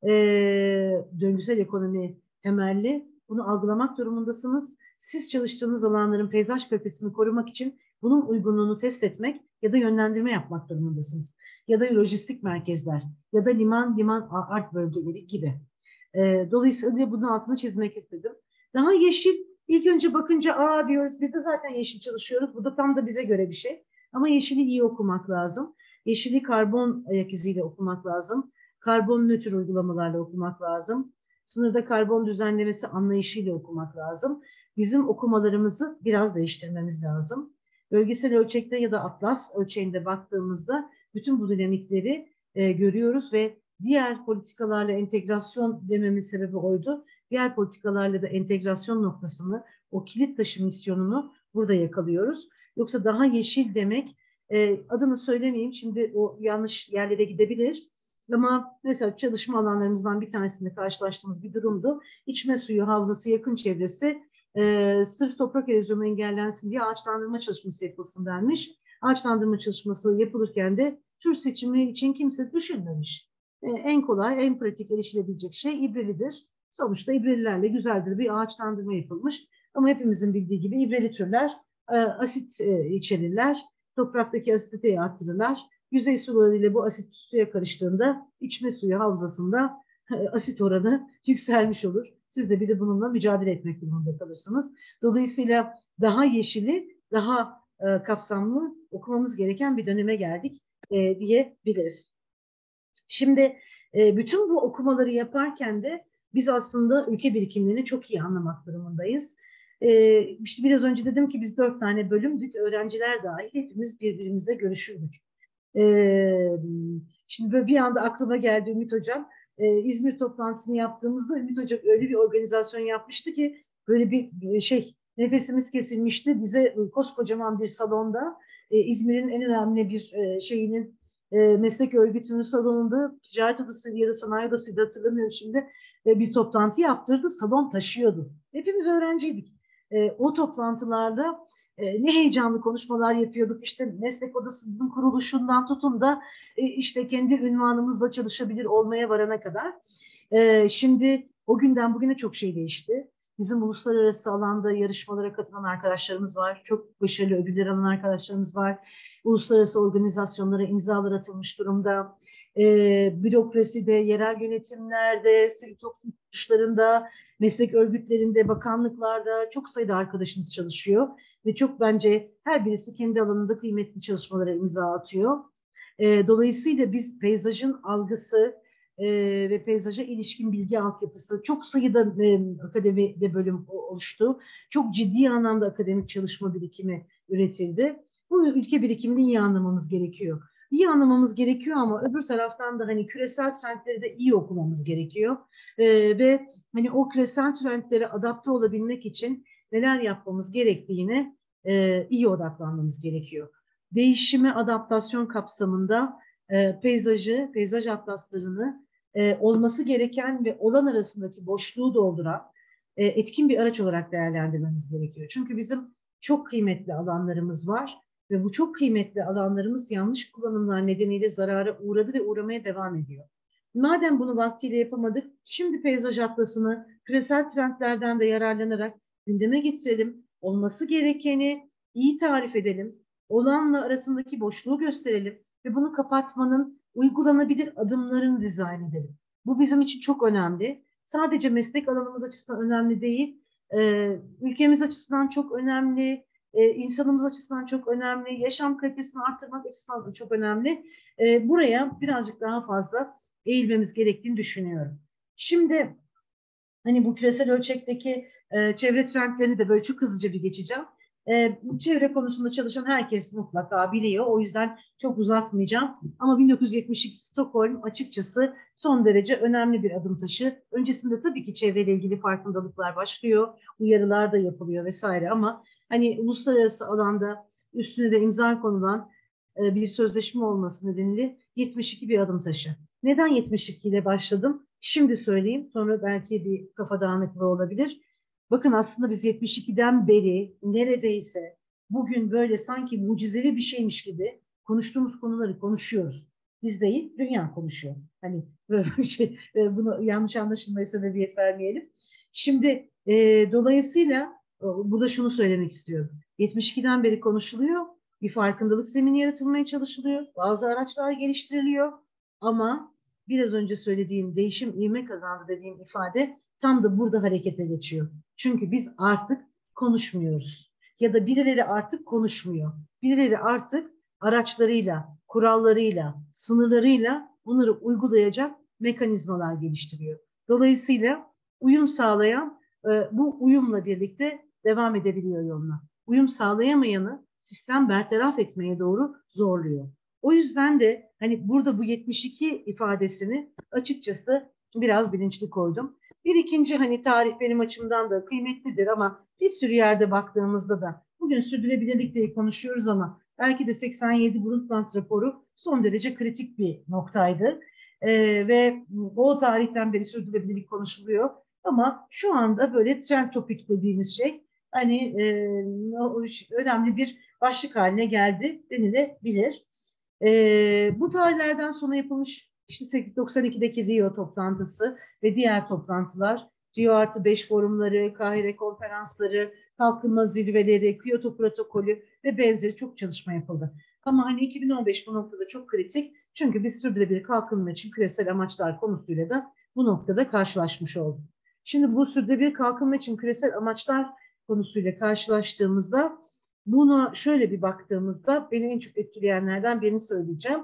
döngüsel ekonomi temelli bunu algılamak durumundasınız. Siz çalıştığınız alanların peyzaj kalitesini korumak için bunun uygunluğunu test etmek ya da yönlendirme yapmak durumundasınız. Ya da lojistik merkezler ya da liman art bölgeleri gibi. Dolayısıyla bunun altını çizmek istedim. Daha yeşil, ilk önce bakınca diyoruz biz de zaten yeşil çalışıyoruz. Bu da tam da bize göre bir şey. Ama yeşili iyi okumak lazım. Yeşili karbon ayak iziyle okumak lazım. Karbon nötr uygulamalarla okumak lazım. Sınırda karbon düzenlemesi anlayışıyla okumak lazım. Bizim okumalarımızı biraz değiştirmemiz lazım. Bölgesel ölçekte ya da atlas ölçeğinde baktığımızda bütün bu dinamikleri görüyoruz ve diğer politikalarla entegrasyon dememin sebebi oydu. Diğer politikalarla da entegrasyon noktasını, o kilit taşı misyonunu burada yakalıyoruz. Yoksa daha yeşil demek, adını söylemeyeyim şimdi o yanlış yerlere gidebilir. Ama mesela çalışma alanlarımızdan bir tanesinde karşılaştığımız bir durumdu. İçme suyu havzası yakın çevresi sırf toprak erozyonu engellensin diye ağaçlandırma çalışması yapılsın denmiş. Ağaçlandırma çalışması yapılırken de tür seçimi için kimse düşünmemiş. En kolay, en pratik erişilebilecek şey ibrelidir. Sonuçta ibrelilerle güzeldir bir ağaçlandırma yapılmış. Ama hepimizin bildiği gibi ibreli türler asit içerirler. Topraktaki asititeyi arttırırlar. Yüzey sularıyla bu asit suya karıştığında içme suyu havzasında asit oranı yükselmiş olur. Siz de bir de bununla mücadele etmek durumunda kalırsınız. Dolayısıyla daha yeşili, daha kapsamlı okumamız gereken bir döneme geldik diyebiliriz. Şimdi bütün bu okumaları yaparken de biz aslında ülke birikimlerini çok iyi anlamak durumundayız. İşte biraz önce dedim ki biz 4 tane bölümdük, öğrenciler dahil hepimiz birbirimizle görüşürdük. Şimdi böyle bir anda aklıma geldi Ümit Hocam. İzmir toplantısını yaptığımızda Ümit Hocam öyle bir organizasyon yapmıştı ki böyle bir şey, nefesimiz kesilmişti. Bize koskocaman bir salonda İzmir'in en önemli bir şeyinin meslek örgütünün salonunda, ticaret odası ya da sanayi odasıydı hatırlamıyorum şimdi, bir toplantı yaptırdı. Salon taşıyordu. Hepimiz öğrenciydik. O toplantılarda ne heyecanlı konuşmalar yapıyorduk. İşte meslek odasının kuruluşundan tutun da işte kendi ünvanımızla çalışabilir olmaya varana kadar. Şimdi o günden bugüne çok şey değişti. Bizim uluslararası alanda yarışmalara katılan arkadaşlarımız var. Çok başarılı ödüller alan arkadaşlarımız var. Uluslararası organizasyonlara imzalar atılmış durumda. Bürokraside, yerel yönetimlerde, sivil toplum kuruluşlarında, meslek örgütlerinde, bakanlıklarda çok sayıda arkadaşımız çalışıyor. Ve çok bence her birisi kendi alanında kıymetli çalışmalara imza atıyor. Dolayısıyla biz peyzajın algısı ve peyzaja ilişkin bilgi altyapısı, çok sayıda akademide bölüm oluştu. Çok ciddi anlamda akademik çalışma birikimi üretildi. Bu ülke birikimini iyi anlamamız gerekiyor. İyi anlamamız gerekiyor ama öbür taraftan da hani küresel trendleri de iyi okumamız gerekiyor. Ve hani o küresel trendlere adapte olabilmek için neler yapmamız gerektiğine iyi odaklanmamız gerekiyor. Değişime adaptasyon kapsamında peyzaj atlaslarını olması gereken ve olan arasındaki boşluğu dolduran etkin bir araç olarak değerlendirmemiz gerekiyor. Çünkü bizim çok kıymetli alanlarımız var ve bu çok kıymetli alanlarımız yanlış kullanımlar nedeniyle zarara uğradı ve uğramaya devam ediyor. Madem bunu vaktiyle yapamadık, şimdi peyzaj atlasını küresel trendlerden de yararlanarak gündeme getirelim. Olması gerekeni iyi tarif edelim. Olanla arasındaki boşluğu gösterelim ve bunu kapatmanın uygulanabilir adımlarını dizayn edelim. Bu bizim için çok önemli. Sadece meslek alanımız açısından önemli değil, ülkemiz açısından çok önemli, insanımız açısından çok önemli, yaşam kalitesini arttırmak açısından da çok önemli. Buraya birazcık daha fazla eğilmemiz gerektiğini düşünüyorum. Şimdi hani bu küresel ölçekteki çevre trendlerini de böyle çok hızlıca bir geçeceğim. Çevre konusunda çalışan herkes mutlaka biliyor. O yüzden çok uzatmayacağım. Ama 1972 Stockholm açıkçası son derece önemli bir adım taşı. Öncesinde tabii ki çevreyle ilgili farkındalıklar başlıyor. Uyarılar da yapılıyor vesaire ama hani uluslararası alanda üstüne de imza konulan bir sözleşme olması nedeniyle 72 bir adım taşı. Neden 72 ile başladım? Şimdi söyleyeyim, sonra belki bir kafa dağınıklığı olabilir. Bakın aslında biz 72'den beri neredeyse bugün böyle sanki mucizevi bir şeymiş gibi konuştuğumuz konuları konuşuyoruz. Biz değil, dünya konuşuyor. Hani böyle bir şey, bunu yanlış anlaşılmaya sebebiyet vermeyelim. Şimdi dolayısıyla burada şunu söylemek istiyorum. 72'den beri konuşuluyor, bir farkındalık zemini yaratılmaya çalışılıyor, bazı araçlar geliştiriliyor ama biraz önce söylediğim değişim ivme kazandı dediğim ifade tam da burada harekete geçiyor. Çünkü biz artık konuşmuyoruz. Ya da birileri artık konuşmuyor. Birileri artık araçlarıyla, kurallarıyla, sınırlarıyla bunları uygulayacak mekanizmalar geliştiriyor. Dolayısıyla uyum sağlayan bu uyumla birlikte devam edebiliyor yoluna. Uyum sağlayamayanı sistem bertaraf etmeye doğru zorluyor. O yüzden de hani burada bu 72 ifadesini açıkçası biraz bilinçli koydum. Bir ikinci hani tarih benim açımdan da kıymetlidir ama bir sürü yerde baktığımızda da bugün sürdürülebilirlikle konuşuyoruz ama belki de 87 Brundtland raporu son derece kritik bir noktaydı. Ve o tarihten beri sürdürülebilirlik konuşuluyor ama şu anda böyle trend topik dediğimiz şey hani önemli bir başlık haline geldi denilebilir. Bu tarihlerden sonra yapılmış işte 892'deki Rio toplantısı ve diğer toplantılar, Rio artı 5 forumları, Kahire konferansları, kalkınma zirveleri, Kyoto protokolü ve benzeri çok çalışma yapıldı. Ama hani 2015 bu noktada çok kritik çünkü biz sürdürülebilir kalkınma için küresel amaçlar konusuyla da bu noktada karşılaşmış olduk. Şimdi bu sürdürülebilir kalkınma için küresel amaçlar konusuyla karşılaştığımızda buna şöyle bir baktığımızda beni en çok etkileyenlerden birini söyleyeceğim.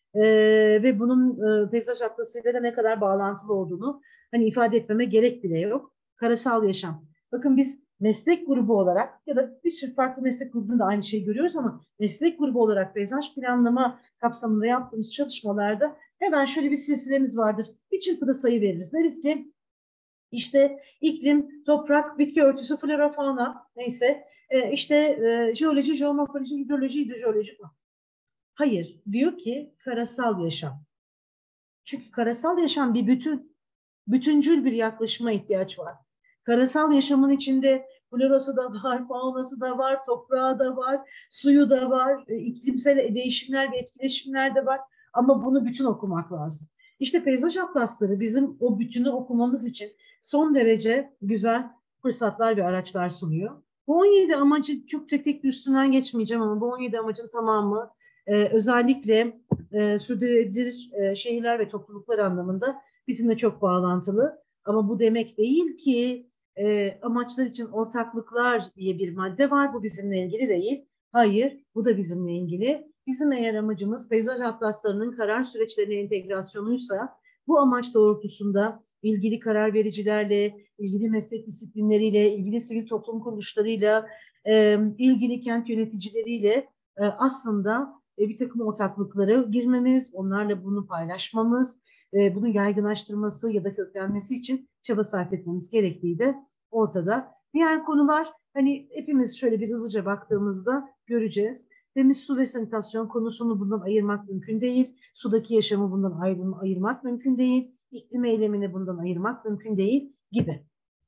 Ve bunun peyzaj atlasıyla da ne kadar bağlantılı olduğunu hani ifade etmeme gerek bile yok. Karasal yaşam. Bakın biz meslek grubu olarak ya da bir sürü farklı meslek grubunda da aynı şeyi görüyoruz ama meslek grubu olarak peyzaj planlama kapsamında yaptığımız çalışmalarda hemen şöyle bir silsilemiz vardır. Bir çırpıda sayı veririz. Deriz ki işte iklim, toprak, bitki örtüsü, flora, fauna, neyse jeoloji, jeomorfoloji, hidroloji, hidrojeoloji. Hayır, diyor ki karasal yaşam. Çünkü karasal yaşam bir bütüncül bir yaklaşıma ihtiyaç var. Karasal yaşamın içinde florası da var, faunası da var, toprağı da var, suyu da var, iklimsel değişimler ve etkileşimler de var. Ama bunu bütün okumak lazım. İşte peyzaj atlasları bizim o bütünü okumamız için son derece güzel fırsatlar ve araçlar sunuyor. Bu 17 amacı çok tek üstünden geçmeyeceğim ama bu 17 amacın tamamı özellikle sürdürülebilir şehirler ve topluluklar anlamında bizimle çok bağlantılı. Ama bu demek değil ki amaçlar için ortaklıklar diye bir madde var. Bu bizimle ilgili değil. Hayır, bu da bizimle ilgili. Bizim eğer amacımız peyzaj atlaslarının karar süreçlerine entegrasyonuysa bu amaç doğrultusunda ilgili karar vericilerle, ilgili meslek disiplinleriyle, ilgili sivil toplum kuruluşlarıyla, ilgili kent yöneticileriyle aslında bir takım ortaklıklara girmemiz, onlarla bunu paylaşmamız, bunu yaygınlaştırması ya da köklenmesi için çaba sarf etmemiz gerektiği de ortada. Diğer konular hani hepimiz şöyle bir hızlıca baktığımızda göreceğiz. Temiz su ve sanitasyon konusunu bundan ayırmak mümkün değil. Sudaki yaşamı bundan ayırmak mümkün değil. İklim eylemini bundan ayırmak mümkün değil gibi.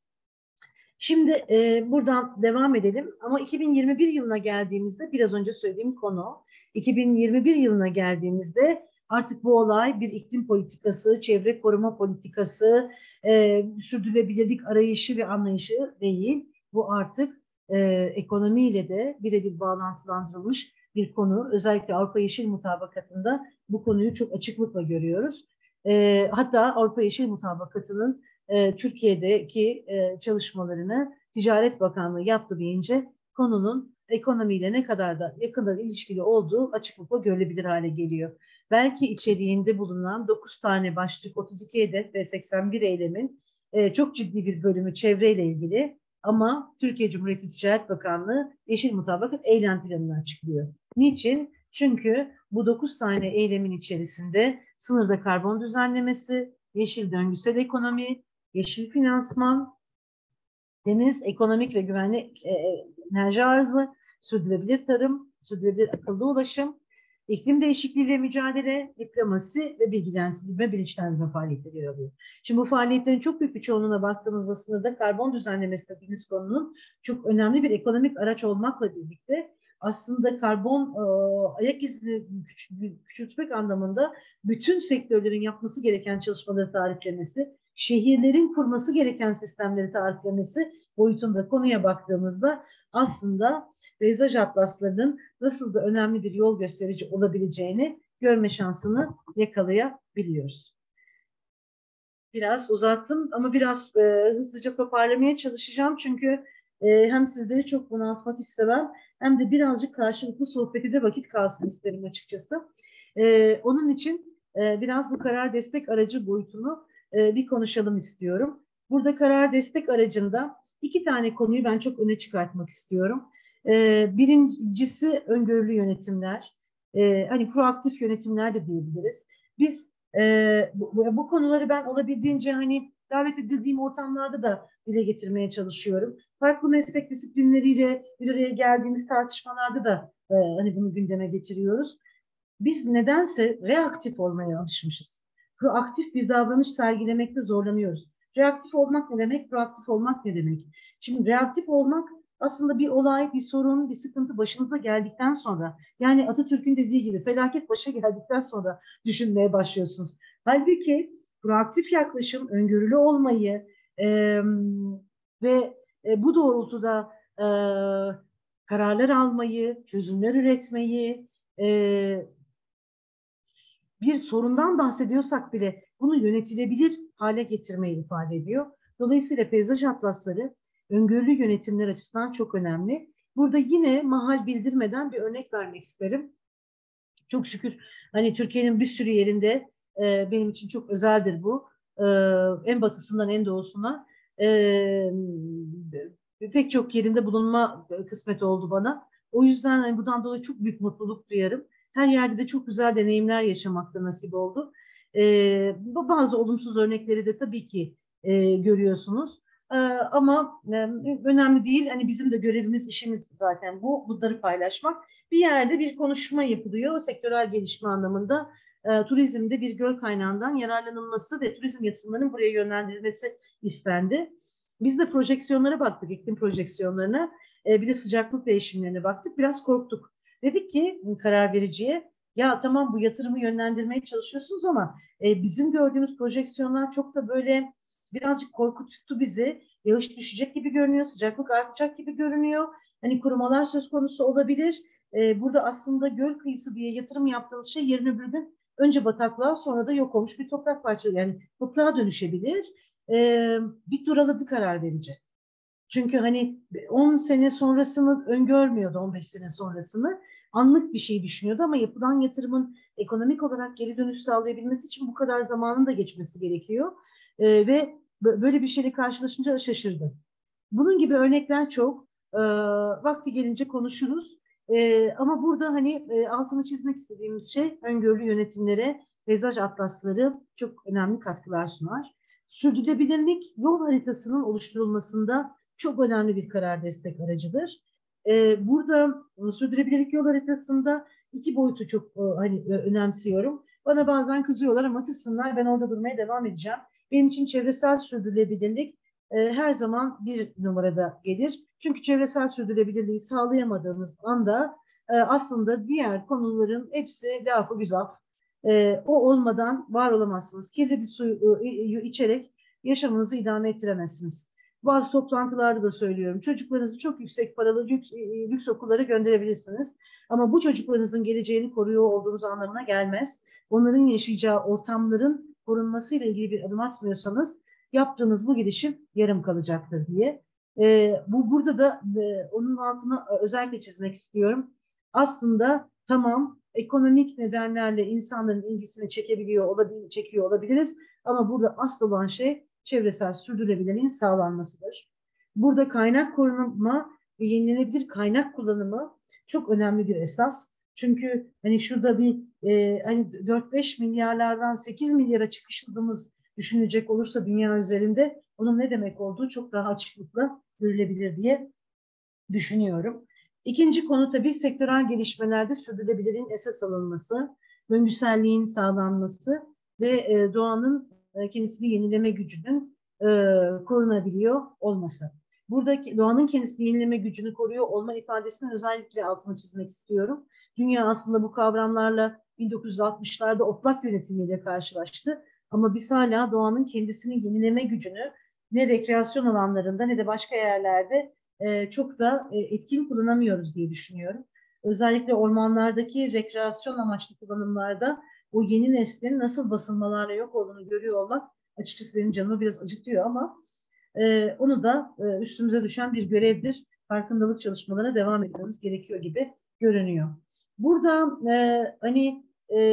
Şimdi buradan devam edelim ama 2021 yılına geldiğimizde biraz önce söylediğim konu 2021 yılına geldiğimizde artık bu olay bir iklim politikası, çevre koruma politikası, sürdürülebilirlik arayışı ve anlayışı değil. Bu artık ekonomiyle de birebir bağlantılandırılmış bir konu. Özellikle Avrupa Yeşil Mutabakatı'nda bu konuyu çok açıklıkla görüyoruz. Hatta Avrupa Yeşil Mutabakatı'nın Türkiye'deki çalışmalarını Ticaret Bakanlığı yaptı deyince konunun ekonomiyle ne kadar da yakından ilişkili olduğu açıklıkla görülebilir hale geliyor. Belki içeriğinde bulunan 9 tane başlık, 32 hedef ve 81 eylemin çok ciddi bir bölümü çevreyle ilgili ama Türkiye Cumhuriyeti Ticaret Bakanlığı Yeşil Mutabakat eylem planını açıklıyor. Niçin? Çünkü bu 9 tane eylemin içerisinde sınırda karbon düzenlemesi, yeşil döngüsel ekonomi, yeşil finansman, temiz, ekonomik ve güvenli enerji arzı, sürdürülebilir tarım, sürdürülebilir akıllı ulaşım, iklim değişikliğiyle mücadele, diplomasi ve bilgilendirme, bilinçlendirme faaliyetleri yer alıyor. Şimdi bu faaliyetlerin çok büyük bir çoğunluğuna baktığımızda sınırda karbon düzenlemesi dediğimiz konunun çok önemli bir ekonomik araç olmakla birlikte aslında karbon ayak izini küçültmek anlamında bütün sektörlerin yapması gereken çalışmaları tariflemesi, şehirlerin kurması gereken sistemleri tariflemesi boyutunda konuya baktığımızda aslında peyzaj atlaslarının nasıl da önemli bir yol gösterici olabileceğini görme şansını yakalayabiliyoruz. Biraz uzattım ama biraz hızlıca toparlamaya çalışacağım çünkü hem sizleri çok bunaltmak istemem hem de birazcık karşılıklı sohbeti de vakit kalsın isterim açıkçası. Onun için biraz bu karar destek aracı boyutunu bir konuşalım istiyorum. Burada karar destek aracında 2 tane konuyu ben çok öne çıkartmak istiyorum. Birincisi öngörülü yönetimler. Hani proaktif yönetimler de diyebiliriz. Biz bu konuları ben olabildiğince hani davet edildiğim ortamlarda da dile getirmeye çalışıyorum. Farklı meslek disiplinleriyle bir araya geldiğimiz tartışmalarda da hani bunu gündeme getiriyoruz. Biz nedense reaktif olmaya alışmışız. Proaktif bir davranış sergilemekte zorlanıyoruz. Reaktif olmak ne demek? Proaktif olmak ne demek? Şimdi reaktif olmak aslında bir olay, bir sorun, bir sıkıntı başınıza geldikten sonra, yani Atatürk'ün dediği gibi felaket başa geldikten sonra düşünmeye başlıyorsunuz. Halbuki proaktif yaklaşım, öngörülü olmayı ve bu doğrultuda kararlar almayı, çözümler üretmeyi, bir sorundan bahsediyorsak bile bunu yönetilebilir hale getirmeyi ifade ediyor. Dolayısıyla peyzaj atlasları öngörülü yönetimler açısından çok önemli. Burada yine mahal bildirmeden bir örnek vermek isterim. Çok şükür hani Türkiye'nin bir sürü yerinde benim için çok özeldir bu. En batısından en doğusuna pek çok yerinde bulunma kısmet oldu bana. O yüzden hani bundan dolayı çok büyük mutluluk duyarım. Her yerde de çok güzel deneyimler yaşamakta nasip oldu. Bazı olumsuz örnekleri de tabii ki görüyorsunuz. Ama önemli değil. Hani bizim de görevimiz, işimiz zaten bu. Bunları paylaşmak. Bir yerde bir konuşma yapılıyor. Sektörel gelişme anlamında turizmde bir göl kaynağından yararlanılması ve turizm yatırımlarının buraya yönlendirilmesi istendi. Biz de projeksiyonlara baktık, iklim projeksiyonlarına. Bir de sıcaklık değişimlerine baktık. Biraz korktuk. Dedik ki karar vericiye, ya tamam bu yatırımı yönlendirmeye çalışıyorsunuz ama bizim gördüğümüz projeksiyonlar çok da böyle birazcık korkuttu bizi. Yağış düşecek gibi görünüyor, sıcaklık artacak gibi görünüyor. Hani kurumalar söz konusu olabilir. Burada aslında göl kıyısı diye yatırım yaptığınız şey yarın öbür gün önce bataklığa sonra da yok olmuş bir toprak parçası, yani toprağa dönüşebilir. Bir duraladı karar verici. Çünkü hani 10 sene sonrasını öngörmüyordu, 15 sene sonrasını. Anlık bir şey düşünüyordu ama yapılan yatırımın ekonomik olarak geri dönüş sağlayabilmesi için bu kadar zamanın da geçmesi gerekiyor. Ve böyle bir şeyle karşılaşınca şaşırdı. Bunun gibi örnekler çok. Vakti gelince konuşuruz. Ama burada hani altını çizmek istediğimiz şey öngörülü yönetimlere peyzaj atlasları çok önemli katkılar sunar. Sürdürülebilirlik yol haritasının oluşturulmasında çok önemli bir karar destek aracıdır. Burada sürdürülebilirlik yol haritasında iki boyutu çok hani önemsiyorum. Bana bazen kızıyorlar ama kızsınlar, ben orada durmaya devam edeceğim. Benim için çevresel sürdürülebilirlik her zaman bir numarada gelir. Çünkü çevresel sürdürülebilirliği sağlayamadığınız anda aslında diğer konuların hepsi lafı güzel. O olmadan var olamazsınız. Kirli bir suyu içerek yaşamınızı idame ettiremezsiniz. Bazı toplantılarda da söylüyorum. Çocuklarınızı çok yüksek paralı lüks okullara gönderebilirsiniz. Ama bu çocuklarınızın geleceğini koruyor olduğunuz anlamına gelmez. Onların yaşayacağı ortamların korunmasıyla ilgili bir adım atmıyorsanız yaptığınız bu girişim yarım kalacaktır diye. Burada da onun altını özellikle çizmek istiyorum. Aslında tamam ekonomik nedenlerle insanların ilgisini çekiyor olabiliriz ama burada asıl olan şey çevresel sürdürülebilirliğin sağlanmasıdır. Burada kaynak korunma ve yenilenebilir kaynak kullanımı çok önemli bir esas. Çünkü hani şurada bir hani 4-5 milyarlardan 8 milyara çıkışladığımız düşünecek olursa dünya üzerinde onun ne demek olduğu çok daha açıklıkla görülebilir diye düşünüyorum. İkinci konu tabii sektörel gelişmelerde sürdürülebilirliğin esas alınması, döngüselliğin sağlanması ve doğanın kendisini yenileme gücünün korunabiliyor olması. Buradaki doğanın kendisini yenileme gücünü koruyor olma ifadesinin özellikle altını çizmek istiyorum. Dünya aslında bu kavramlarla 1960'larda otlak yönetimiyle karşılaştı. Ama biz hala doğanın kendisini yenileme gücünü ne rekreasyon alanlarında ne de başka yerlerde çok da etkin kullanamıyoruz diye düşünüyorum. Özellikle ormanlardaki rekreasyon amaçlı kullanımlarda o yeni neslin nasıl basılmalarla yok olduğunu görüyor olmak açıkçası benim canımı biraz acıtıyor ama onu da üstümüze düşen bir görevdir. Farkındalık çalışmalarına devam etmemiz gerekiyor gibi görünüyor. Burada hani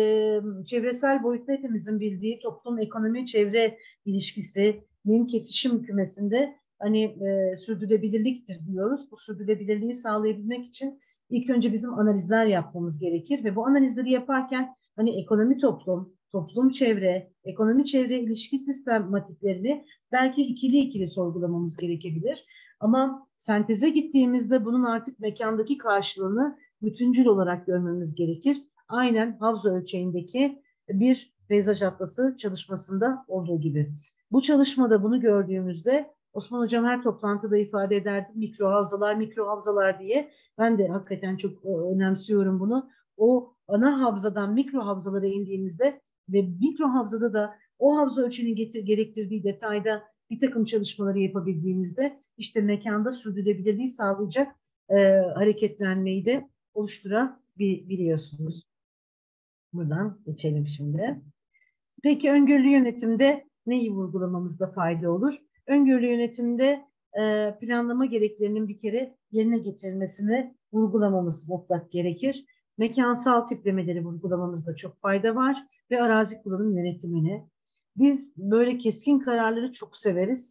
çevresel boyutta hepimizin bildiği toplum, ekonomi, çevre ilişkisinin kesişim kümesinde hani sürdürülebilirliktir diyoruz. Bu sürdürülebilirliği sağlayabilmek için ilk önce bizim analizler yapmamız gerekir ve bu analizleri yaparken hani ekonomi toplum, toplum çevre, ekonomi çevre ilişki sistematiklerini belki ikili sorgulamamız gerekebilir. Ama senteze gittiğimizde bunun artık mekandaki karşılığını bütüncül olarak görmemiz gerekir. Aynen havza ölçeğindeki bir peyzaj atlası çalışmasında olduğu gibi. Bu çalışmada bunu gördüğümüzde Osman Hocam her toplantıda ifade ederdi mikro havzalar diye. Ben de hakikaten çok önemsiyorum bunu. O ana havzadan mikro havzalara indiğimizde ve mikro havzada da o havza ölçeğinin gerektirdiği detayda bir takım çalışmaları yapabildiğimizde işte mekanda sürdürülebilirliği sağlayacak hareketlenmeyi de oluşturabiliyorsunuz. Buradan geçelim şimdi. Peki öngörülü yönetimde neyi vurgulamamızda fayda olur? Öngörülü yönetimde planlama gereklerinin bir kere yerine getirilmesini vurgulamamız mutlak gerekir. Mekansal tiplemeleri vurgulamamızda çok fayda var ve arazi kullanım yönetimini. Biz böyle keskin kararları çok severiz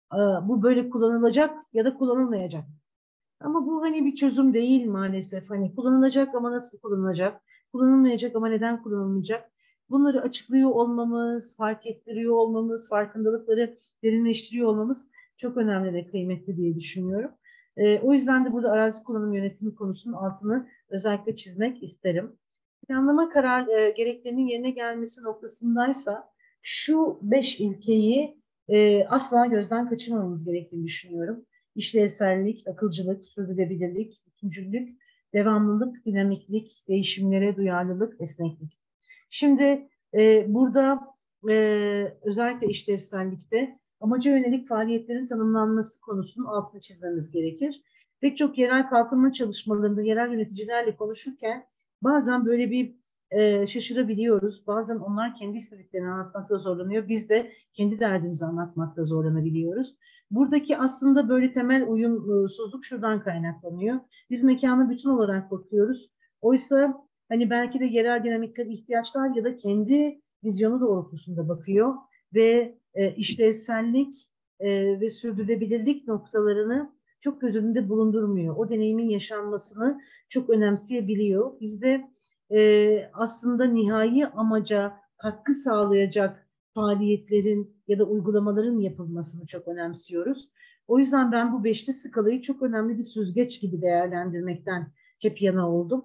bu böyle kullanılacak ya da kullanılmayacak. Ama bu hani bir çözüm değil maalesef. Hani kullanılacak ama nasıl kullanılacak? Kullanılmayacak ama neden kullanılmayacak? Bunları açıklıyor olmamız, fark ettiriyor olmamız, farkındalıkları derinleştiriyor olmamız çok önemli ve kıymetli diye düşünüyorum. O yüzden de burada arazi kullanım yönetimi konusunun altını özellikle çizmek isterim. Planlama karar gereklerinin yerine gelmesi noktasındaysa şu 5 ilkeyi asla gözden kaçırmamamız gerektiğini düşünüyorum. İşlevsellik, akılcılık, sürdürülebilirlik, bütüncüllük, devamlılık, dinamiklik, değişimlere duyarlılık, esneklik. Şimdi burada özellikle işlevsellikte amaca yönelik faaliyetlerin tanımlanması konusunun altını çizmemiz gerekir. Pek çok yerel kalkınma çalışmalarında yerel yöneticilerle konuşurken bazen böyle bir şaşırabiliyoruz. Bazen onlar kendi istediklerini anlatmakta zorlanıyor. Biz de kendi derdimizi anlatmakta zorlanabiliyoruz. Buradaki aslında böyle temel uyumsuzluk şuradan kaynaklanıyor. Biz mekana bütün olarak bakıyoruz. Oysa hani belki de yerel dinamikler, ihtiyaçlar ya da kendi vizyonu doğrultusunda bakıyor ve işlevsellik ve sürdürülebilirlik noktalarını çok göz önünde bulundurmuyor. O deneyimin yaşanmasını çok önemseyebiliyor. Biz de aslında nihai amaca katkı sağlayacak faaliyetlerin ya da uygulamaların yapılmasını çok önemsiyoruz. O yüzden ben bu beşli skalayı çok önemli bir süzgeç gibi değerlendirmekten hep yana oldum.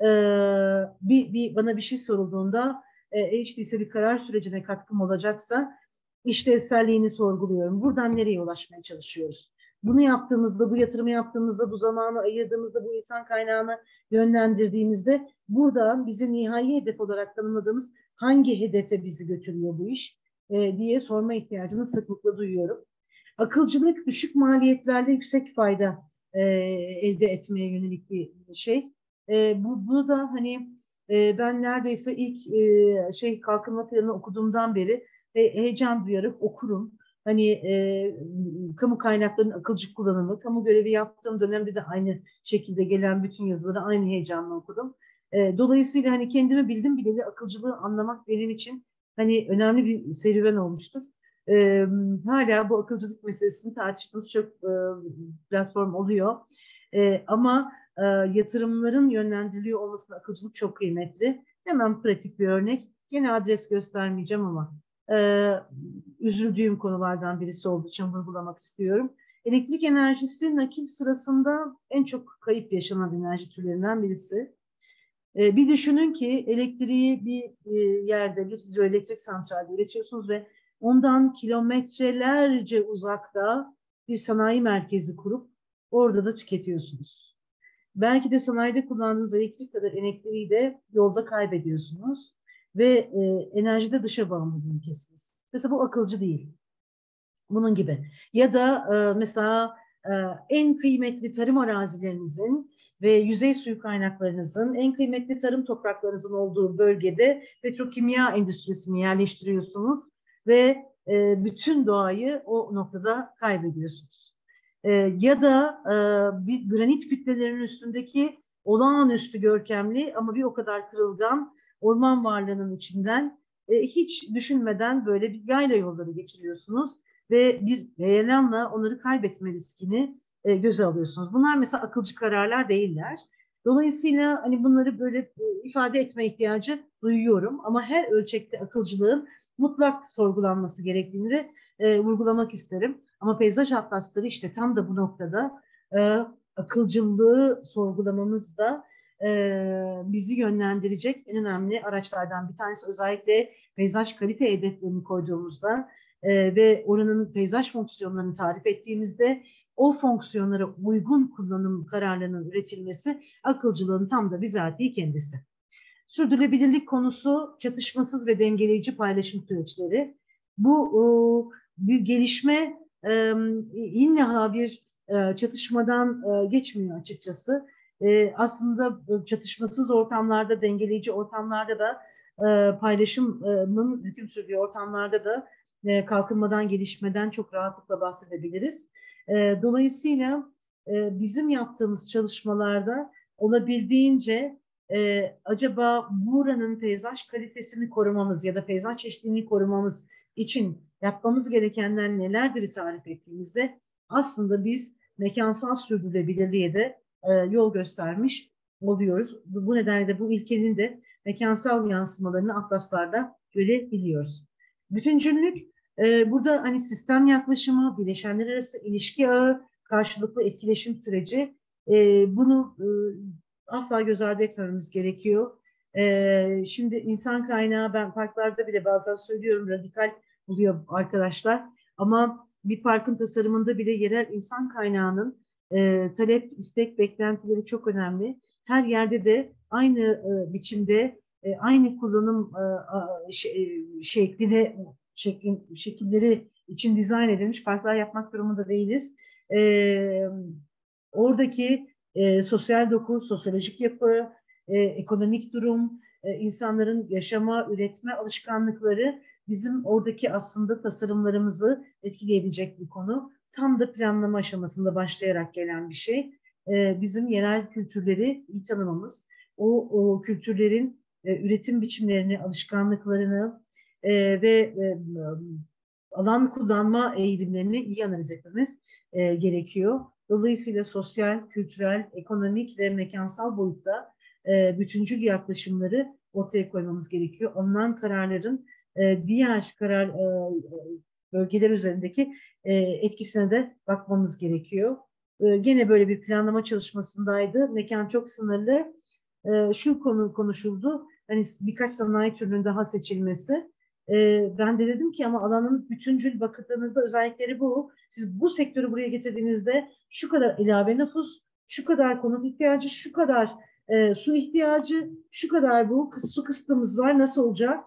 Bana bir şey sorulduğunda hiç değilse bir karar sürecine katkım olacaksa işlevselliğini sorguluyorum. Buradan nereye ulaşmaya çalışıyoruz? Bunu yaptığımızda, bu yatırımı yaptığımızda, bu zamanı ayırdığımızda, bu insan kaynağını yönlendirdiğimizde burada bize nihai hedef olarak tanımladığımız hangi hedefe bizi götürüyor bu iş diye sorma ihtiyacını sıklıkla duyuyorum. Akılcılık düşük maliyetlerle yüksek fayda elde etmeye yönelik bir şey. Bunu da hani ben neredeyse ilk kalkınma planını okuduğumdan beri heyecan duyarak okurum. Hani kamu kaynaklarının akılcı kullanımı, kamu görevi yaptığım dönemde de aynı şekilde gelen bütün yazıları aynı heyecanla okudum. Dolayısıyla hani kendimi bildim bileli akılcılığı anlamak benim için hani önemli bir serüven olmuştur. Hala bu akılcılık meselesini tartıştığımız çok platform oluyor. Ama yatırımların yönlendiriliyor olmasında akılcılık çok kıymetli. Hemen pratik bir örnek. Gene adres göstermeyeceğim ama üzüldüğüm konulardan birisi olduğu için vurgulamak istiyorum. Elektrik enerjisi nakil sırasında en çok kayıp yaşanan enerji türlerinden birisi. Bir düşünün ki elektriği bir yerde, bir hidroelektrik santralde üretiyorsunuz ve ondan kilometrelerce uzakta bir sanayi merkezi kurup orada da tüketiyorsunuz. Belki de sanayide kullandığınız elektrik kadar elektriği de yolda kaybediyorsunuz ve enerjide dışa bağımlı bir ülkesiniz. Mesela bu akılcı değil. Bunun gibi. Ya da mesela en kıymetli tarım arazilerinizin ve yüzey suyu kaynaklarınızın, en kıymetli tarım topraklarınızın olduğu bölgede petrokimya endüstrisini yerleştiriyorsunuz ve bütün doğayı o noktada kaybediyorsunuz. Ya da bir granit kütlelerinin üstündeki olağanüstü görkemli ama bir o kadar kırılgan orman varlığının içinden hiç düşünmeden böyle bir yayla yolları geçiriyorsunuz ve bir heyelanla onları kaybetme riskini göze alıyorsunuz. Bunlar mesela akılcı kararlar değiller. Dolayısıyla hani bunları böyle ifade etme ihtiyacı duyuyorum ama her ölçekte akılcılığın mutlak sorgulanması gerektiğini de vurgulamak isterim. Ama peyzaj atlasları işte tam da bu noktada akılcılığı sorgulamamız da bizi yönlendirecek en önemli araçlardan bir tanesi. Özellikle peyzaj kalite hedeflerini koyduğumuzda ve oranın peyzaj fonksiyonlarını tarif ettiğimizde o fonksiyonlara uygun kullanım kararlarının üretilmesi akılcılığın tam da bizatihi kendisi. Sürdürülebilirlik konusu çatışmasız ve dengeleyici paylaşım süreçleri. Bu bir gelişme illa bir çatışmadan geçmiyor açıkçası. Aslında çatışmasız ortamlarda, dengeleyici ortamlarda da paylaşımın hüküm sürdüğü ortamlarda da kalkınmadan, gelişmeden çok rahatlıkla bahsedebiliriz. Dolayısıyla bizim yaptığımız çalışmalarda olabildiğince acaba buranın peyzaj kalitesini korumamız ya da peyzaj çeşitliliğini korumamız için yapmamız gerekenler nelerdir tarif ettiğimizde aslında biz mekansal sürdürülebilirliğe de yol göstermiş oluyoruz. Bu nedenle bu ilkenin de mekansal yansımalarını atlaslarda görebiliyoruz. Bütüncüllük burada hani sistem yaklaşımı, bileşenler arası ilişki ağı, karşılıklı etkileşim süreci, bunu asla göz ardı etmememiz gerekiyor. Şimdi insan kaynağı, ben parklarda bile bazen söylüyorum, radikal oluyor arkadaşlar, ama bir parkın tasarımında bile yerel insan kaynağının talep, istek, beklentileri çok önemli. Her yerde de aynı biçimde aynı kullanım şekilleri için dizayn edilmiş parklar yapmak durumunda değiliz. Oradaki sosyal doku, sosyolojik yapı, ekonomik durum, insanların yaşama, üretme alışkanlıkları bizim oradaki aslında tasarımlarımızı etkileyebilecek bir konu. Tam da planlama aşamasında başlayarak gelen bir şey. Bizim yerel kültürleri iyi tanımamız, o kültürlerin üretim biçimlerini, alışkanlıklarını ve alan kullanma eğilimlerini iyi analiz etmemiz gerekiyor. Dolayısıyla sosyal, kültürel, ekonomik ve mekansal boyutta bütüncül yaklaşımları ortaya koymamız gerekiyor. Alınan kararların diğer bölgeler üzerindeki etkisine de bakmamız gerekiyor. Gene böyle bir planlama çalışmasındaydı. Mekan çok sınırlı. Şu konu konuşuldu. Hani birkaç sanayi türünün daha seçilmesi. Ben de dedim ki ama alanın bütüncül bakıldığınızda özellikleri bu. Siz bu sektörü buraya getirdiğinizde şu kadar ilave nüfus, şu kadar konut ihtiyacı, şu kadar su ihtiyacı, şu kadar bu su kısıtımız var, nasıl olacak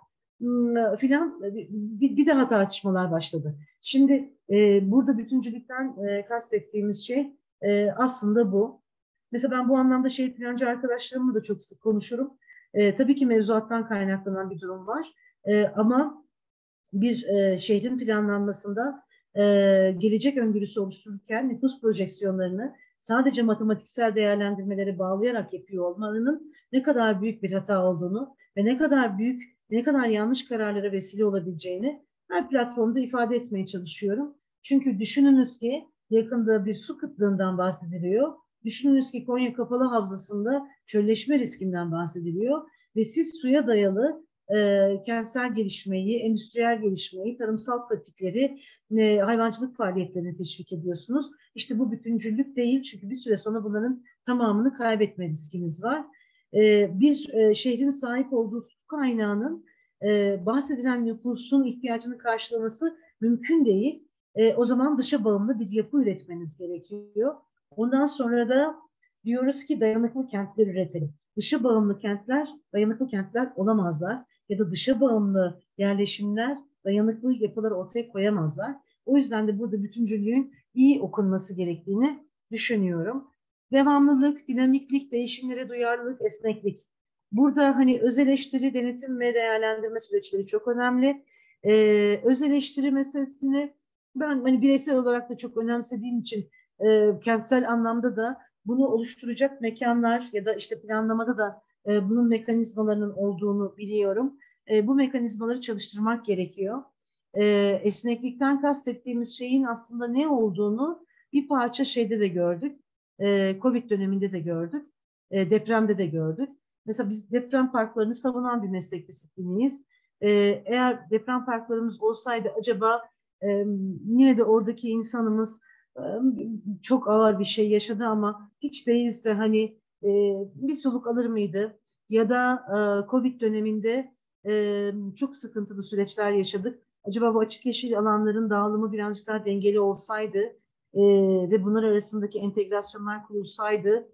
filan, bir daha tartışmalar başladı. Şimdi burada bütüncülükten kastettiğimiz şey aslında bu. Mesela ben bu anlamda şehir plancı arkadaşlarımla da çok sık konuşurum. Tabii ki mevzuattan kaynaklanan bir durum var. Ama bir şehrin planlanmasında gelecek öngörüsü oluştururken nüfus projeksiyonlarını sadece matematiksel değerlendirmelere bağlayarak yapıyor olmanın ne kadar büyük bir hata olduğunu ve ne kadar yanlış kararlara vesile olabileceğini her platformda ifade etmeye çalışıyorum. Çünkü düşününüz ki yakında bir su kıtlığından bahsediliyor. Düşününüz ki Konya Kapalı Havzası'nda çölleşme riskinden bahsediliyor ve siz suya dayalı kentsel gelişmeyi, endüstriyel gelişmeyi, tarımsal pratikleri, hayvancılık faaliyetlerini teşvik ediyorsunuz. İşte bu bütüncüllük değil, çünkü bir süre sonra bunların tamamını kaybetme riskiniz var. Bir şehrin sahip olduğu su kaynağının bahsedilen nüfusun ihtiyacını karşılaması mümkün değil. O zaman dışa bağımlı bir yapı üretmeniz gerekiyor. Ondan sonra da diyoruz ki dayanıklı kentler üretelim. Dışa bağımlı kentler dayanıklı kentler olamazlar ya da dışa bağımlı yerleşimler dayanıklı yapılar ortaya koyamazlar. O yüzden de burada bütüncüllüğün iyi okunması gerektiğini düşünüyorum. Devamlılık, dinamiklik, değişimlere duyarlılık, esneklik. Burada hani öz eleştiri, denetim ve değerlendirme süreçleri çok önemli. Öz eleştiri meselesini ben hani bireysel olarak da çok önemsediğim için kentsel anlamda da bunu oluşturacak mekanlar ya da işte planlamada da bunun mekanizmalarının olduğunu biliyorum. Bu mekanizmaları çalıştırmak gerekiyor. Esneklikten kastettiğimiz şeyin aslında ne olduğunu bir parça şeyde de gördük. Covid döneminde de gördük. Depremde de gördük. Mesela biz deprem parklarını savunan bir meslek disipliniyiz. Eğer deprem parklarımız olsaydı acaba yine de oradaki insanımız çok ağır bir şey yaşadı ama hiç değilse hani bir soluk alır mıydı? Ya da Covid döneminde çok sıkıntılı süreçler yaşadık. Acaba bu açık yeşil alanların dağılımı birazcık daha dengeli olsaydı ve bunlar arasındaki entegrasyonlar kurulsaydı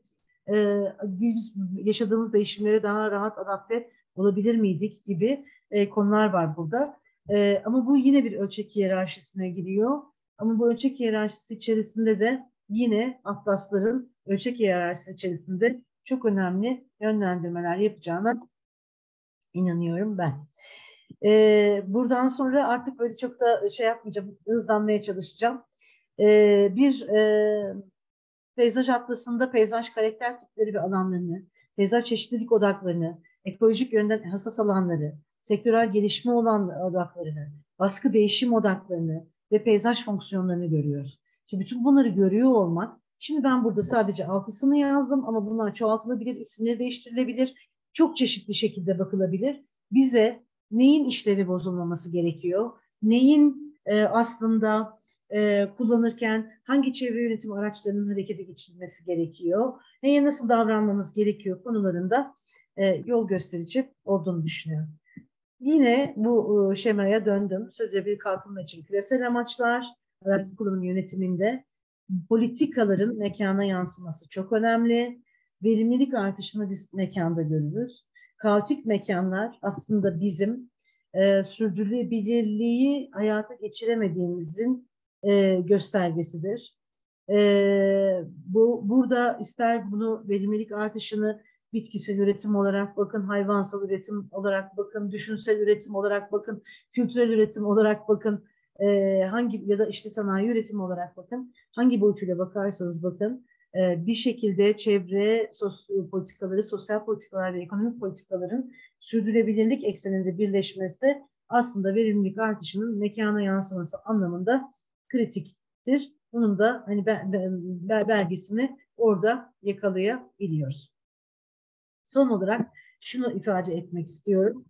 biz yaşadığımız değişimlere daha rahat adapte olabilir miydik gibi konular var burada. Ama bu yine bir ölçek hiyerarşisine giriyor. Ama bu ölçek hiyerarşisi içerisinde de yine atlasların ölçek hiyerarşisi içerisinde çok önemli yönlendirmeler yapacağına inanıyorum ben. Buradan sonra artık böyle çok da şey yapmayacağım, hızlanmaya çalışacağım. Bir peyzaj atlasında peyzaj karakter tipleri ve alanlarını, peyzaj çeşitlilik odaklarını, ekolojik yönden hassas alanları, sektörel gelişme odaklarını, baskı değişim odaklarını ve peyzaj fonksiyonlarını görüyoruz. Şimdi bütün bunları görüyor olmak, şimdi ben burada sadece 6'sını yazdım ama bunlar çoğaltılabilir, isimleri değiştirilebilir, çok çeşitli şekilde bakılabilir. Bize neyin işlevi bozulmaması gerekiyor, neyin aslında kullanırken hangi çevre yönetim araçlarının harekete geçirilmesi gerekiyor, neye nasıl davranmamız gerekiyor konularında yol gösterici olduğunu düşünüyorum. Yine bu şemaya döndüm. Sürdürülebilir kalkınma için küresel amaçlar, arazi kullanım yönetiminde politikaların mekana yansıması çok önemli. Verimlilik artışını biz mekanda görürüz. Kaotik mekanlar aslında bizim sürdürülebilirliği hayata geçiremediğimizin göstergesidir. Burada ister bunu verimlilik artışını bitkisel üretim olarak bakın, hayvansal üretim olarak bakın, düşünsel üretim olarak bakın, kültürel üretim olarak bakın, hangi ya da işte sanayi üretimi olarak bakın, hangi boyutuyla bakarsanız bakın, bir şekilde çevre politikaları, sosyal politikalar ve ekonomik politikaların sürdürülebilirlik ekseninde birleşmesi aslında verimlilik artışının mekana yansıması anlamında kritiktir. Bunun da hani belgesini orada yakalayabiliyoruz. Son olarak şunu ifade etmek istiyorum.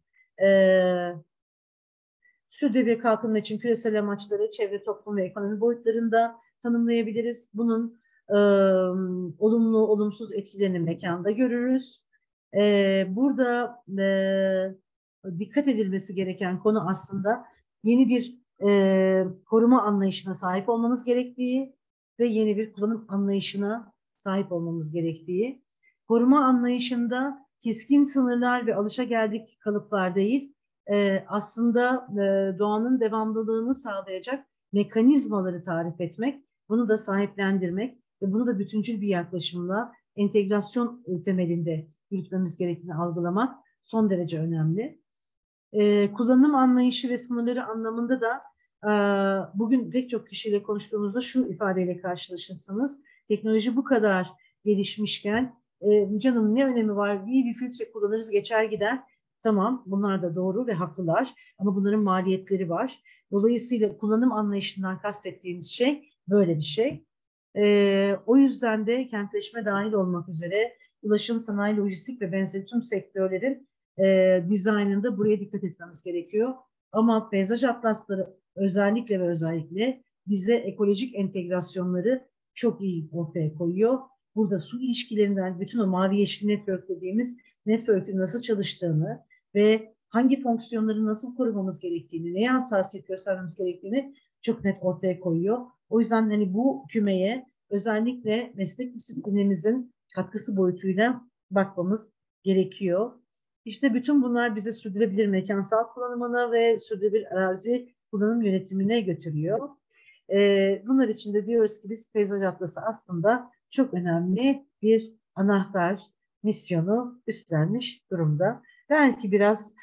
Sürdürülebilir kalkınma için küresel amaçları çevre, toplum ve ekonomi boyutlarında tanımlayabiliriz. Bunun olumlu, olumsuz etkilerini mekanda görürüz. Burada dikkat edilmesi gereken konu aslında yeni bir koruma anlayışına sahip olmamız gerektiği ve yeni bir kullanım anlayışına sahip olmamız gerektiği. Koruma anlayışında keskin sınırlar ve alışageldik kalıplar değil, aslında doğanın devamlılığını sağlayacak mekanizmaları tarif etmek, bunu da sahiplendirmek ve bunu da bütüncül bir yaklaşımla entegrasyon temelinde yürütmemiz gerektiğini algılamak son derece önemli. Kullanım anlayışı ve sınırları anlamında da bugün pek çok kişiyle konuştuğumuzda şu ifadeyle karşılaşırsınız. Teknoloji bu kadar gelişmişken canım ne önemi var? İyi bir filtre kullanırız geçer gider. Tamam, bunlar da doğru ve haklılar ama bunların maliyetleri var. Dolayısıyla kullanım anlayışından kastettiğimiz şey böyle bir şey. O yüzden de kentleşme dahil olmak üzere ulaşım, sanayi, lojistik ve benzeri tüm sektörlerin dizaynında buraya dikkat etmemiz gerekiyor. Ama peyzaj atlasları özellikle ve özellikle bize ekolojik entegrasyonları çok iyi ortaya koyuyor. Burada su ilişkilerinden bütün o mavi yeşil network dediğimiz network'ün nasıl çalıştığını ve hangi fonksiyonları nasıl korumamız gerektiğini, neye hassasiyet göstermemiz gerektiğini çok net ortaya koyuyor. O yüzden hani bu kümeye özellikle meslek disiplinimizin katkısı boyutuyla bakmamız gerekiyor. İşte bütün bunlar bize sürdürülebilir mekansal kullanımına ve sürdürülebilir arazi kullanım yönetimine götürüyor. Bunlar için de diyoruz ki biz peyzaj atlası aslında çok önemli bir anahtar misyonu üstlenmiş durumda. Belki biraz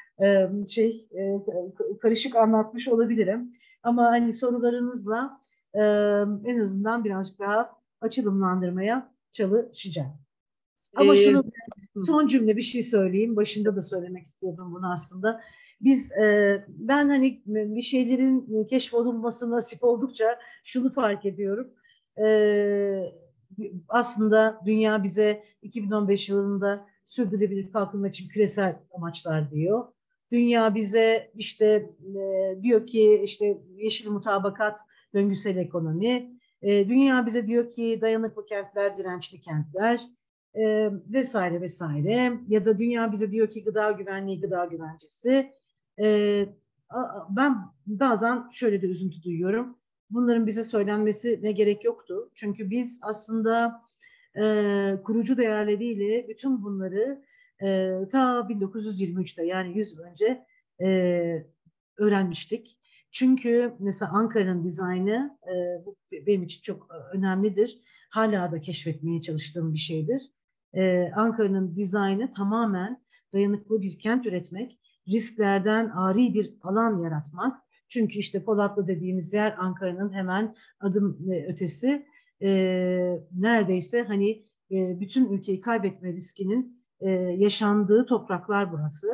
karışık anlatmış olabilirim ama hani sorularınızla en azından birazcık daha açılımlandırmaya çalışacağım. Ama şunu son cümle bir şey söyleyeyim. Başında da söylemek istiyordum bunu aslında. Ben hani bir şeylerin keşfolunması nasip oldukça şunu fark ediyorum. Aslında dünya bize 2015 yılında sürdürülebilir kalkınma için küresel amaçlar diyor. Dünya bize işte diyor ki işte yeşil mutabakat, döngüsel ekonomi. Dünya bize diyor ki dayanıklı kentler, dirençli kentler. Vesaire vesaire ya da dünya bize diyor ki gıda güvenliği, gıda güvencesi. Ben bazen şöyle de üzüntü duyuyorum. Bunların bize söylenmesine gerek yoktu. Çünkü biz aslında kurucu değerleriyle bütün bunları ta 1923'te yani 100 yıl önce öğrenmiştik. Çünkü mesela Ankara'nın dizaynı bu benim için çok önemlidir. Hala da keşfetmeye çalıştığım bir şeydir. Ankara'nın dizaynı tamamen dayanıklı bir kent üretmek, risklerden ari bir alan yaratmak. Çünkü işte Polatlı dediğimiz yer Ankara'nın hemen adım ötesi. Neredeyse hani bütün ülkeyi kaybetme riskinin yaşandığı topraklar burası.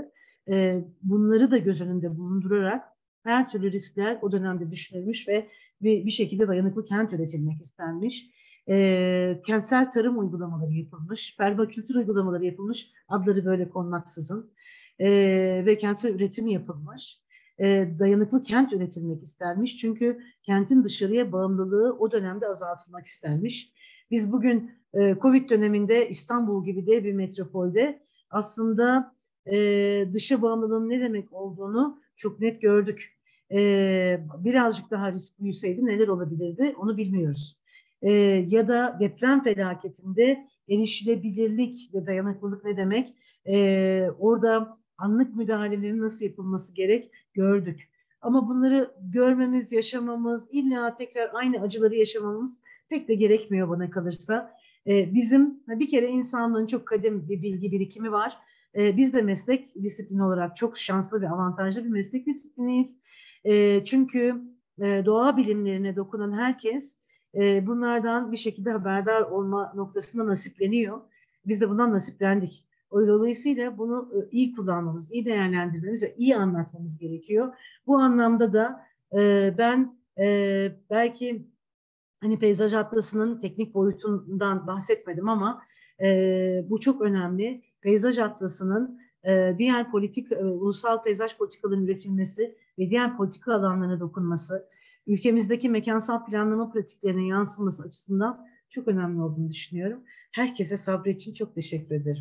bunları da göz önünde bulundurarak her türlü riskler o dönemde düşünülmüş ve bir şekilde dayanıklı kent üretilmek istenmiş. Kentsel tarım uygulamaları yapılmış, permakültür uygulamaları yapılmış, adları böyle konmaksızın ve kentsel üretim yapılmış. Dayanıklı kent üretilmek istenmiş. Çünkü kentin dışarıya bağımlılığı o dönemde azaltılmak istenmiş. Biz bugün Covid döneminde İstanbul gibi de bir metropolde aslında dışa bağımlılığın ne demek olduğunu çok net gördük. Birazcık daha risk büyüseydi neler olabilirdi onu bilmiyoruz. Ya da deprem felaketinde erişilebilirlik ve dayanıklılık ne demek? Orada anlık müdahalelerin nasıl yapılması gerek gördük. Ama bunları görmemiz, yaşamamız, illa tekrar aynı acıları yaşamamız pek de gerekmiyor bana kalırsa. Bizim bir kere insanlığın çok kadim bir bilgi birikimi var. Biz de meslek disiplini olarak çok şanslı ve avantajlı bir meslek disipliniyiz. Çünkü doğa bilimlerine dokunan herkes bunlardan bir şekilde haberdar olma noktasında nasipleniyor. Biz de bundan nasiplendik. Dolayısıyla bunu iyi kullanmamız, iyi değerlendirmemiz ve iyi anlatmamız gerekiyor. Bu anlamda da ben belki hani peyzaj atlasının teknik boyutundan bahsetmedim ama bu çok önemli. Peyzaj atlasının diğer ulusal peyzaj politikalarının üretilmesi ve diğer politika alanlarına dokunması, ülkemizdeki mekansal planlama pratiklerine yansıması açısından çok önemli olduğunu düşünüyorum. Herkese sabrı için çok teşekkür ederim.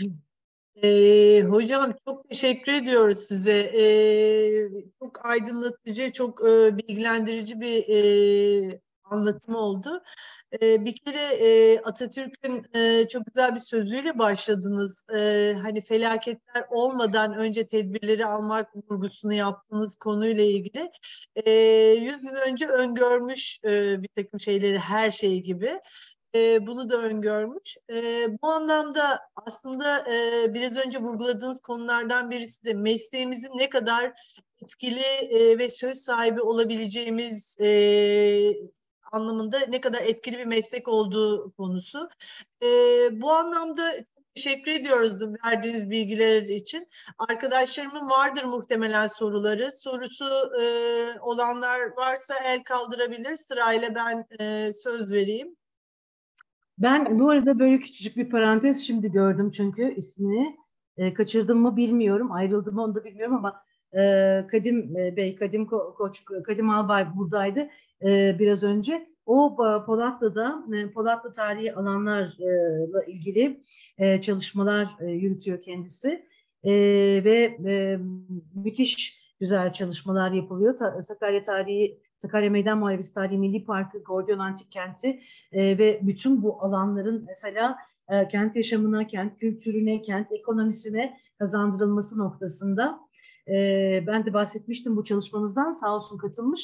Hocam çok teşekkür ediyoruz size. Çok aydınlatıcı, çok bilgilendirici bir anlatım oldu. Bir kere Atatürk'ün çok güzel bir sözüyle başladınız. Hani felaketler olmadan önce tedbirleri almak vurgusunu yaptığınız konuyla ilgili. 100 yıl önce öngörmüş bir takım şeyleri, her şey gibi. Bunu da öngörmüş. Bu anlamda aslında biraz önce vurguladığınız konulardan birisi de mesleğimizin ne kadar etkili ve söz sahibi olabileceğimiz anlamında ne kadar etkili bir meslek olduğu konusu. Bu anlamda teşekkür ediyoruz verdiğiniz bilgiler için. Arkadaşlarımın vardır muhtemelen soruları. Sorusu olanlar varsa el kaldırabilir. Sırayla ben söz vereyim.
Ben bu arada böyle küçücük bir parantez şimdi gördüm çünkü ismini kaçırdım mı bilmiyorum, ayrıldım mı onu da bilmiyorum ama Kadim Bey, Koç, Kadim Albay buradaydı biraz önce. O Polatlı'da Polatlı tarihi alanlarla ilgili çalışmalar yürütüyor kendisi ve müthiş güzel çalışmalar yapılıyor. Sakarya Meydan Muharebesi Tarihi Milli Parkı, Gordiyon Antik Kenti ve bütün bu alanların mesela kent yaşamına, kent kültürüne, kent ekonomisine kazandırılması noktasında ben de bahsetmiştim bu çalışmamızdan, sağ olsun katılmış.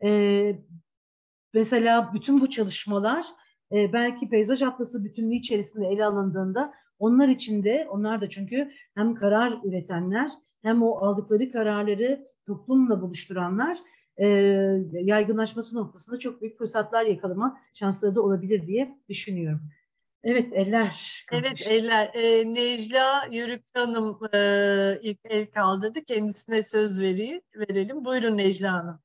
Mesela bütün bu çalışmalar belki peyzaj atlası bütünlüğü içerisinde ele alındığında onlar da çünkü hem karar üretenler hem o aldıkları kararları toplumla buluşturanlar yaygınlaşması noktasında çok büyük fırsatlar yakalama şansları da olabilir diye düşünüyorum. Evet, eller kalkmış.
Evet, eller. Necla Yörükçü Hanım ilk el kaldırdı. Kendisine söz verelim. Buyurun Necla Hanım.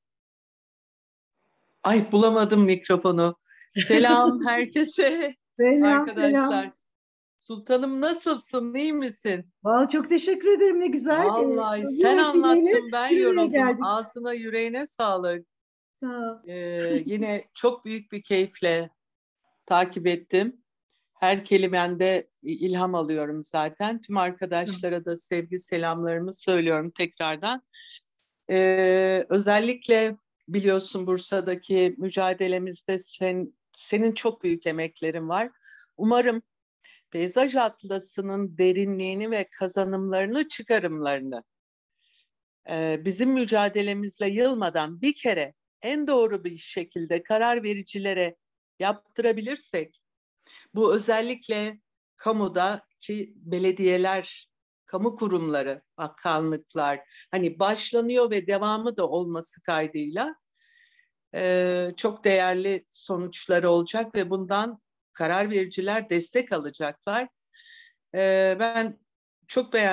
Ay bulamadım mikrofonu. Selam herkese. Arkadaşlar.
Selam.
Sultanım nasılsın? İyi misin?
Vallahi çok teşekkür ederim, ne güzel.
Vallahi sen anlattın, ben yoruldum. Ağzına yüreğine sağlık.
Sağ ol.
Yine çok büyük bir keyifle takip ettim. Her kelimende ilham alıyorum zaten. Tüm arkadaşlara da sevgi selamlarımı söylüyorum tekrardan. Özellikle biliyorsun Bursa'daki mücadelemizde senin çok büyük emeklerin var. Umarım peyzaj atlasının derinliğini ve kazanımlarını, çıkarımlarını bizim mücadelemizle yılmadan bir kere en doğru bir şekilde karar vericilere yaptırabilirsek, bu özellikle kamudaki belediyeler, kamu kurumları, bakanlıklar, hani başlanıyor ve devamı da olması kaydıyla çok değerli sonuçları olacak ve bundan karar vericiler destek alacaklar. Ben çok beğendim.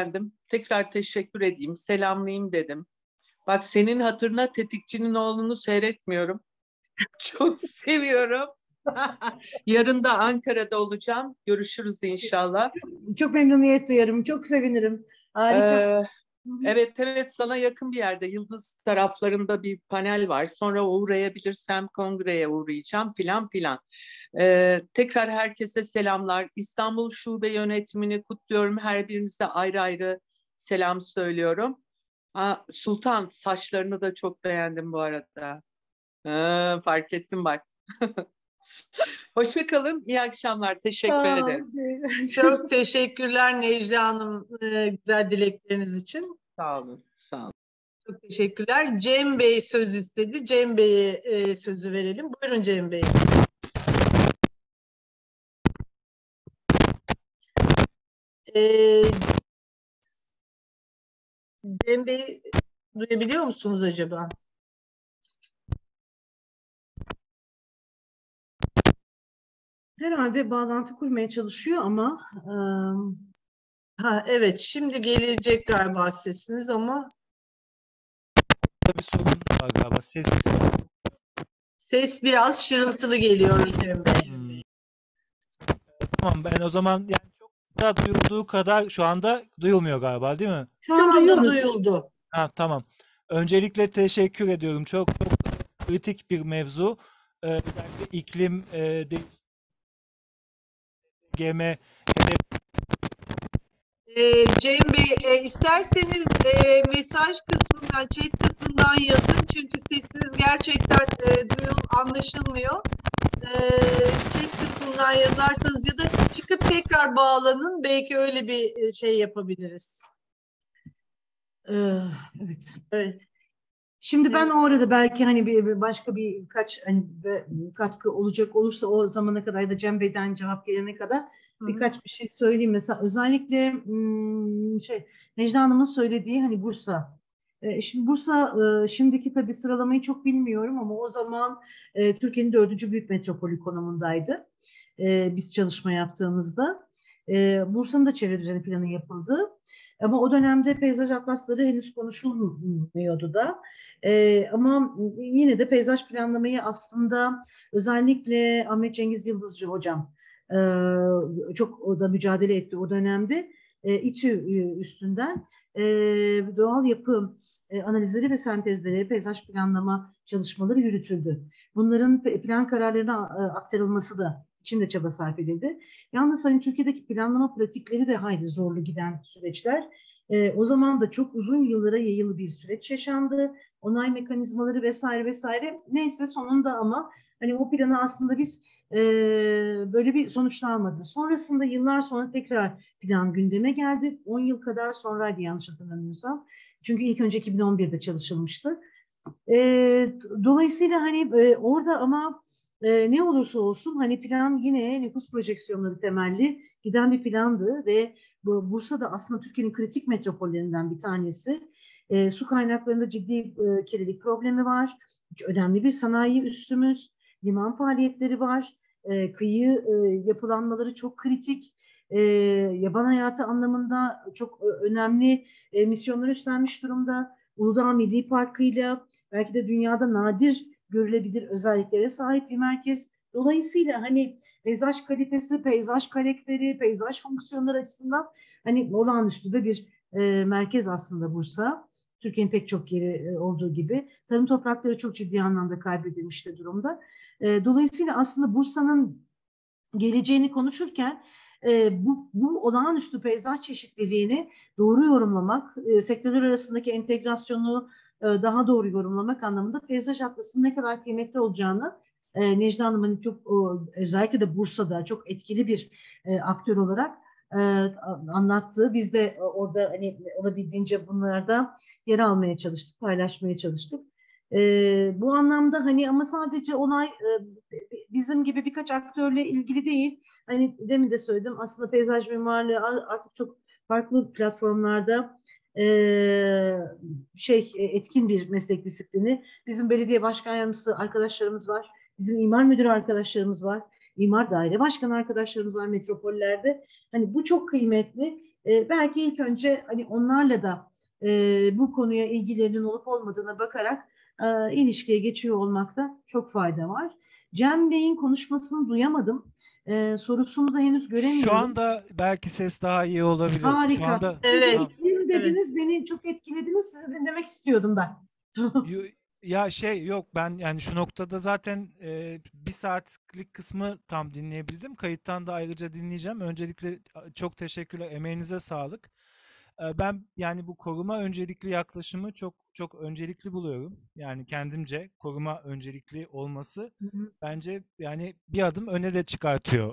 Tekrar teşekkür edeyim, selamlayayım dedim. Bak senin hatırına Tetikçinin oğlunu seyretmiyorum. Çok seviyorum. Yarın da Ankara'da olacağım. Görüşürüz inşallah.
Çok memnuniyet duyarım. Çok sevinirim. Harika.
Ee,
Hı hı.
evet sana yakın bir yerde Yıldız taraflarında bir panel var. Sonra uğrayabilirsem kongreye uğrayacağım filan filan. Tekrar herkese selamlar. İstanbul Şube Yönetimini kutluyorum. Her birinize ayrı ayrı selam söylüyorum. Sultan saçlarını da çok beğendim bu arada. Fark ettim bak. Hoşça kalın. İyi akşamlar. Teşekkür
Sağ
ederim.
ol.
Çok teşekkürler Necla Hanım, güzel dilekleriniz için.
Sağ olun. Sağ olun.
Çok teşekkürler. Cem Bey söz istedi. Cem Bey'e sözü verelim. Buyurun Cem Bey. Cem Bey duyabiliyor musunuz acaba?
Herhalde bağlantı kurmaya çalışıyor ama
Evet, şimdi gelecek galiba sesiniz ama
Bir sorun var galiba.
ses biraz şırıltılı geliyor Cem Bey.
Tamam, ben o zaman yani çok kısa duyulduğu kadar şu anda duyulmuyor galiba, değil mi?
şu
Şu
an
anda
duyuyoruz.
duyuldu.
Tamam. Öncelikle teşekkür ediyorum. Çok kritik bir mevzu. Özellikle iklim GM
Cem Bey, isterseniz mesaj kısmından, chat kısmından yazın. Çünkü sesiniz gerçekten anlaşılmıyor. Chat kısmından yazarsanız ya da çıkıp tekrar bağlanın. Belki öyle bir şey yapabiliriz.
Evet.
Evet.
Şimdi ben o arada belki hani başka birkaç hani katkı olacak olursa o zamana kadar da Cem Bey'den cevap gelene kadar birkaç bir şey söyleyeyim. Mesela özellikle Necla Hanım'ın söylediği hani Bursa. Şimdi Bursa şimdiki tabii sıralamayı çok bilmiyorum ama o zaman Türkiye'nin 4. büyük metropolü konumundaydı. Biz çalışma yaptığımızda. Bursa'nın da çevre düzeni planı yapıldı. Ama o dönemde peyzaj atlasları henüz konuşulmuyordu da. Ama yine de peyzaj planlamayı aslında özellikle Ahmet Cengiz Yıldızcı hocam çok o da mücadele etti o dönemde. İTÜ üstünden doğal yapı analizleri ve sentezleri, peyzaj planlama çalışmaları yürütüldü. Bunların plan kararlarına aktarılması da için de çaba sarf edildi. Yalnız hani Türkiye'deki planlama pratikleri de hayli zorlu giden süreçler. O zaman da çok uzun yıllara yayılı bir süreç yaşandı. Onay mekanizmaları vesaire vesaire. Neyse sonunda ama hani o planı aslında biz böyle bir sonuçlanmadı. Sonrasında yıllar sonra tekrar plan gündeme geldi. 10 yıl kadar sonraydı yanlış hatırlamıyorsam. Çünkü ilk önce 2011'de çalışılmıştı. Dolayısıyla hani orada ama ne olursa olsun hani plan yine nüfus projeksiyonları temelli giden bir plandı ve Bursa da aslında Türkiye'nin kritik metropollerinden bir tanesi. Su kaynaklarında ciddi kirlilik problemi var. Önemli bir sanayi üssümüz, liman faaliyetleri var. Kıyı yapılanmaları çok kritik. Yaban hayatı anlamında çok önemli misyonlar üstlenmiş durumda. Uludağ Milli Parkı'yla belki de dünyada nadir görülebilir özelliklere sahip bir merkez. Dolayısıyla hani peyzaj kalitesi, peyzaj karakteri, peyzaj fonksiyonları açısından hani olağanüstü de bir merkez aslında Bursa. Türkiye'nin pek çok yeri olduğu gibi. Tarım toprakları çok ciddi anlamda kaybedilmiş de durumda. Dolayısıyla aslında Bursa'nın geleceğini konuşurken bu olağanüstü peyzaj çeşitliliğini doğru yorumlamak, sektörler arasındaki entegrasyonu daha doğru yorumlamak anlamında peyzaj atlasının ne kadar kıymetli olacağını Necla Hanım'ın çok özellikle de Bursa'da çok etkili bir aktör olarak anlattığı. Biz de orada hani olabildiğince bunlarda yer almaya çalıştık, paylaşmaya çalıştık. Bu anlamda hani ama sadece olay bizim gibi birkaç aktörle ilgili değil. Hani demin de söyledim aslında peyzaj mimarlığı artık çok farklı platformlarda etkin bir meslek disiplini. Bizim belediye başkan yardımcısı arkadaşlarımız var. Bizim imar müdürü arkadaşlarımız var. İmar daire başkanı arkadaşlarımız var metropollerde. Hani bu çok kıymetli. Belki ilk önce hani onlarla da bu konuya ilgilerinin olup olmadığına bakarak ilişkiye geçiyor olmakta çok fayda var. Cem Bey'in konuşmasını duyamadım. Sorusunu da henüz
Şu
göremiyorum.
anda belki ses daha iyi olabilir. Şu
Harika.
anda
Çünkü
Evet,
isim
evet.
dediniz, beni çok etkilediniz. Sizi dinlemek istiyordum ben.
Ya şey yok, ben yani şu noktada zaten bir saatlik kısmı tam dinleyebildim. Kayıttan da ayrıca dinleyeceğim. Öncelikle çok teşekkürler. Emeğinize sağlık. Ben yani bu koruma öncelikli yaklaşımı çok çok öncelikli buluyorum. Yani kendimce koruma öncelikli olması bence yani bir adım öne de çıkartıyor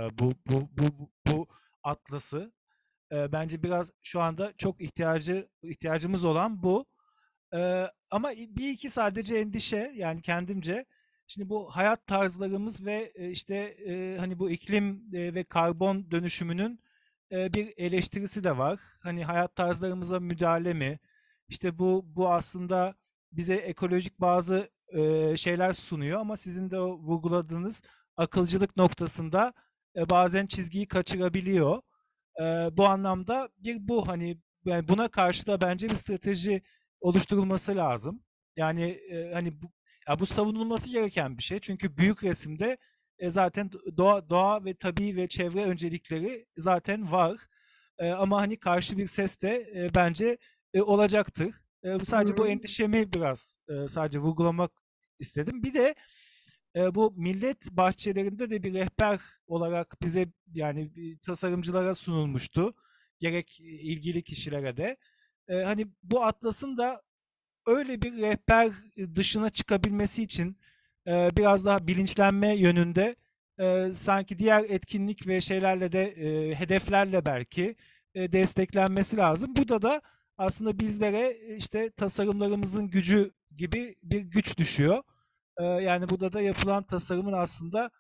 bu atlası. Bence biraz şu anda çok ihtiyacımız olan bu. Ama bir iki sadece endişe yani kendimce. Şimdi bu hayat tarzlarımız ve işte hani bu iklim ve karbon dönüşümünün bir eleştirisi de var. Hani hayat tarzlarımıza müdahale mi? İşte bu aslında bize ekolojik bazı şeyler sunuyor ama sizin de o vurguladığınız akılcılık noktasında bazen çizgiyi kaçırabiliyor. Bu anlamda bu hani yani buna karşı da bence bir strateji oluşturulması lazım. Yani hani bu savunulması gereken bir şey. Çünkü büyük resimde zaten doğa ve tabii ve çevre öncelikleri zaten var. Ama hani karşı bir ses de bence olacaktır. Sadece bu endişemi biraz sadece vurgulamak istedim. Bir de bu millet bahçelerinde de bir rehber olarak bize yani tasarımcılara sunulmuştu. Gerek ilgili kişilere de. Hani bu atlasın da öyle bir rehber dışına çıkabilmesi için biraz daha bilinçlenme yönünde sanki diğer etkinlik ve şeylerle de hedeflerle belki desteklenmesi lazım. Burada da aslında bizlere işte tasarımlarımızın gücü gibi bir güç düşüyor. Yani burada da yapılan tasarımın aslında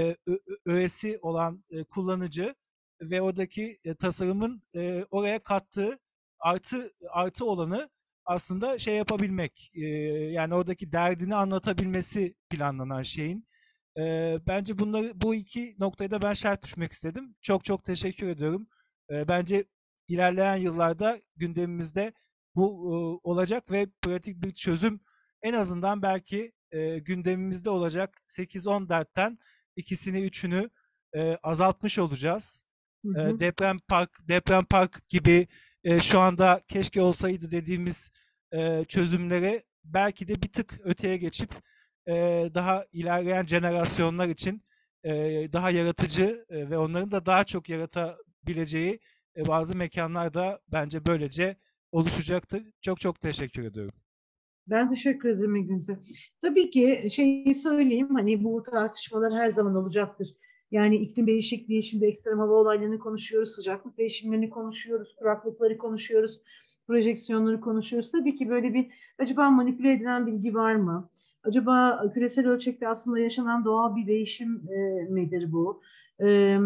öğesi olan kullanıcı ve oradaki tasarımın oraya kattığı artı olanı aslında şey yapabilmek, yani oradaki derdini anlatabilmesi planlanan şeyin. Bence bu iki noktaya da ben şerh düşmek istedim. Çok çok teşekkür ediyorum. Bence ilerleyen yıllarda gündemimizde bu olacak ve pratik bir çözüm en azından belki gündemimizde olacak 8-10 dertten ikisini üçünü azaltmış olacağız. Deprem park gibi şu anda keşke olsaydı dediğimiz çözümleri belki de bir tık öteye geçip daha ilerleyen jenerasyonlar için daha yaratıcı ve onların da daha çok yaratabileceği bazı mekanlar da bence böylece oluşacaktır. Çok çok teşekkür ediyorum.
Ben teşekkür ederim İlginize. Tabii ki şeyi söyleyeyim, hani bu tartışmalar her zaman olacaktır. Yani iklim değişikliği, şimdi ekstrem hava olaylarını konuşuyoruz, sıcaklık değişimlerini konuşuyoruz, kuraklıkları konuşuyoruz, projeksiyonları konuşuyoruz. Tabii ki böyle bir acaba manipüle edilen bilgi var mı? Acaba küresel ölçekte aslında yaşanan doğal bir değişim midir bu? E,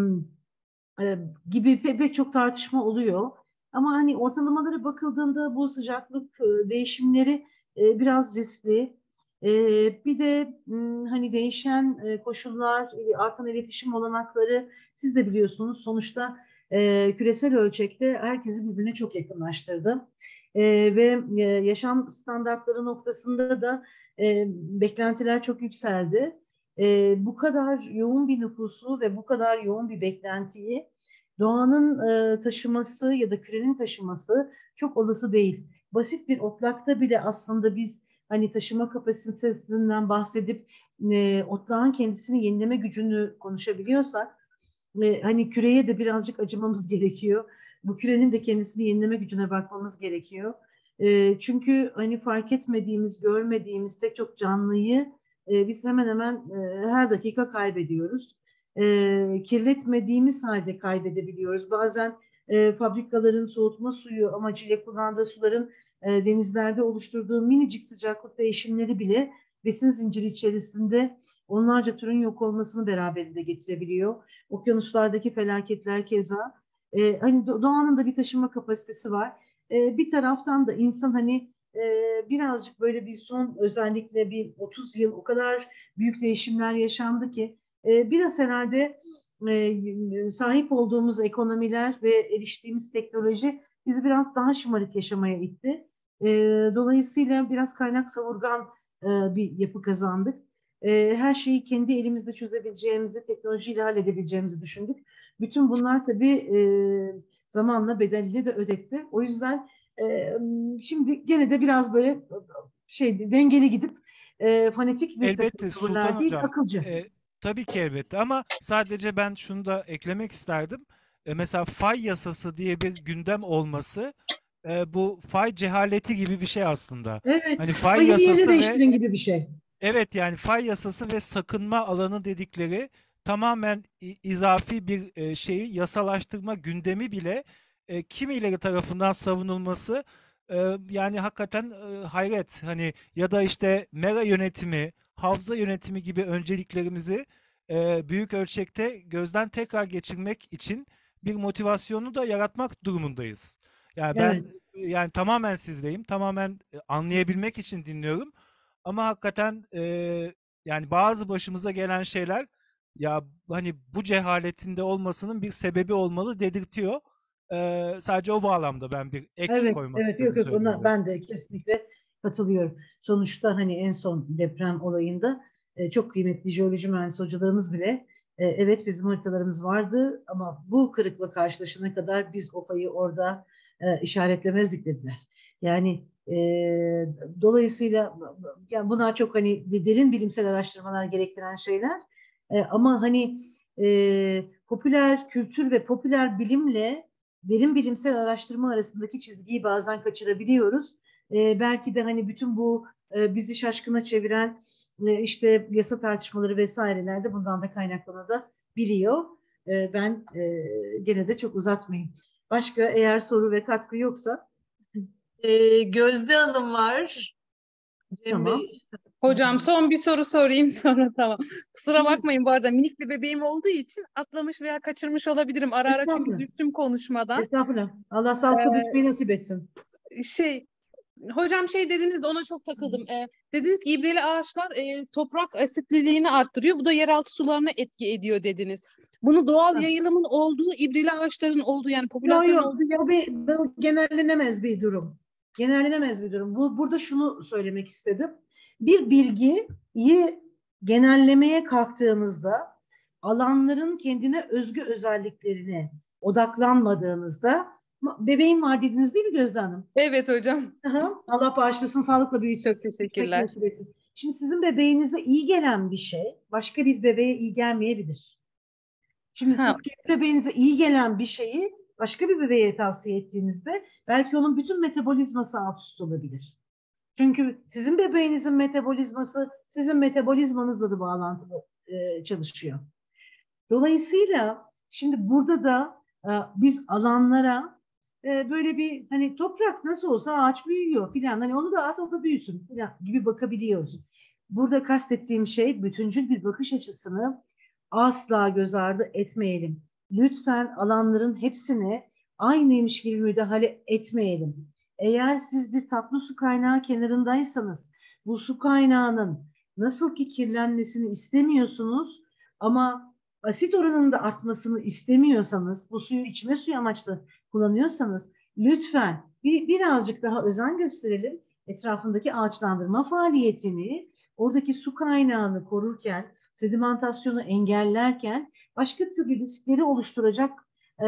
Gibi pek çok tartışma oluyor. Ama hani ortalamalara bakıldığında bu sıcaklık değişimleri biraz riskli. Bir de hani değişen koşullar, artan iletişim olanakları, siz de biliyorsunuz sonuçta küresel ölçekte herkesi birbirine çok yakınlaştırdı. Ve yaşam standartları noktasında da beklentiler çok yükseldi. Bu kadar yoğun bir nüfusu ve bu kadar yoğun bir beklentiyi doğanın taşıması ya da kürenin taşıması çok olası değil. Basit bir otlakta bile aslında biz hani taşıma kapasitesinden bahsedip otlağın kendisini yenileme gücünü konuşabiliyorsak hani küreye de birazcık acımamız gerekiyor. Bu kürenin de kendisini yenileme gücüne bakmamız gerekiyor. Çünkü hani fark etmediğimiz, görmediğimiz pek çok canlıyı biz hemen hemen her dakika kaybediyoruz. Kirletmediğimiz halde kaybedebiliyoruz. Bazen fabrikaların soğutma suyu amacıyla kullandığı suların denizlerde oluşturduğu minicik sıcaklık değişimleri bile besin zinciri içerisinde onlarca türün yok olmasını beraberinde getirebiliyor. Okyanuslardaki felaketler keza. Hani doğanın da bir taşıma kapasitesi var. Bir taraftan da insan hani birazcık böyle bir son özellikle bir 30 yıl o kadar büyük değişimler yaşandı ki biraz herhalde sahip olduğumuz ekonomiler ve eriştiğimiz teknoloji bizi biraz daha şımarık yaşamaya itti. Dolayısıyla biraz kaynak savurgan bir yapı kazandık. Her şeyi kendi elimizde çözebileceğimizi, teknolojiyle halledebileceğimizi düşündük. Bütün bunlar tabii zamanla bedelini de ödetti. O yüzden şimdi gene de biraz böyle dengeli gidip fanatik bir takım
Elbette
tavırlar
Sultan
değil,
Hocam.
akılcı.
Tabii ki elbette ama sadece ben şunu da eklemek isterdim. Mesela fay yasası diye bir gündem olması bu fay cehaleti gibi bir şey aslında.
Evet,
Hani fay
payını yerine
yasası ve
değiştirin gibi bir şey.
evet yani fay yasası ve sakınma alanı dedikleri tamamen izafi bir şeyi yasalaştırma gündemi bile kimileri tarafından savunulması yani hakikaten hayret. Hani ya da işte mera yönetimi, havza yönetimi gibi önceliklerimizi büyük ölçekte gözden tekrar geçirmek için bir motivasyonu da yaratmak durumundayız. Yani
Evet.
ben yani tamamen sizdeyim. Tamamen anlayabilmek için dinliyorum. Ama hakikaten yani bazı başımıza gelen şeyler ya hani bu cehaletinde olmasının bir sebebi olmalı dedirtiyor. Sadece o bağlamda ben bir ek
Evet,
koymak
evet, yok
istedim
yok, ona
söylediğinize.
ben de kesinlikle katılıyorum. Sonuçta hani en son deprem olayında çok kıymetli jeoloji mühendisi hocalarımız bile evet bizim haritalarımız vardı ama bu kırıkla karşılaşana kadar biz o fayı orada işaretlemezdik dediler. Yani dolayısıyla yani bunlar çok hani derin bilimsel araştırmalar gerektiren şeyler. Ama hani popüler kültür ve popüler bilimle derin bilimsel araştırma arasındaki çizgiyi bazen kaçırabiliyoruz. Belki de hani bütün bu bizi şaşkına çeviren işte yasa tartışmaları vesaireler de bundan da kaynaklanabiliyor. Ben gene de çok uzatmayayım. Başka eğer soru ve katkı yoksa
Gözde Hanım var. Cem
tamam.
Bey.
Hocam son bir soru sorayım sonra tamam. Kusura
Buyurun.
bakmayın bu arada minik bir bebeğim olduğu için atlamış veya kaçırmış olabilirim. Ara ara çünkü
Estağfurullah.
düştüm konuşmadan.
Estağfurullah. Allah sağlıkla büyütmeyi nasip etsin.
Şey Hocam dediniz de ona çok takıldım. Dediniz ki ibreli ağaçlar toprak asitliliğini arttırıyor. Bu da yeraltı sularına etki ediyor dediniz. Bunu doğal
Ha.
yayılımın olduğu, ibreli ağaçların olduğu yani
Yok
popülasyonun
yok,
olduğu yer.
bu genellenemez bir durum. Genellenemez bir durum. Burada şunu söylemek istedim. Bir bilgiyi genellemeye kalktığınızda alanların kendine özgü özelliklerine odaklanmadığınızda bebeğim var dediniz değil mi Gözde Hanım?
Evet hocam.
Aha, Allah bağışlasın, sağlıkla büyütsün.
Çok teşekkürler.
Şimdi sizin bebeğinize iyi gelen bir şey başka bir bebeğe iyi gelmeyebilir. Şimdi
Ha,
siz kendi bebeğinize iyi gelen bir şeyi başka bir bebeğe tavsiye ettiğinizde belki onun bütün metabolizması alt üst olabilir. Çünkü sizin bebeğinizin metabolizması sizin metabolizmanızla da bağlantılı çalışıyor. Dolayısıyla şimdi burada da biz alanlara böyle bir hani toprak nasıl olsa ağaç büyüyor filan hani onu da at o da büyüsün filan gibi bakabiliyoruz. Burada kastettiğim şey bütüncül bir bakış açısını asla göz ardı etmeyelim. Lütfen alanların hepsine aynıymış gibi müdahale etmeyelim. Eğer siz bir tatlı su kaynağı kenarındaysanız bu su kaynağının nasıl ki kirlenmesini istemiyorsunuz ama asit oranının da artmasını istemiyorsanız, bu suyu içme suyu amaçlı kullanıyorsanız lütfen birazcık daha özen gösterelim. Etrafındaki ağaçlandırma faaliyetini, oradaki su kaynağını korurken, sedimentasyonu engellerken başka türlü riskleri oluşturacak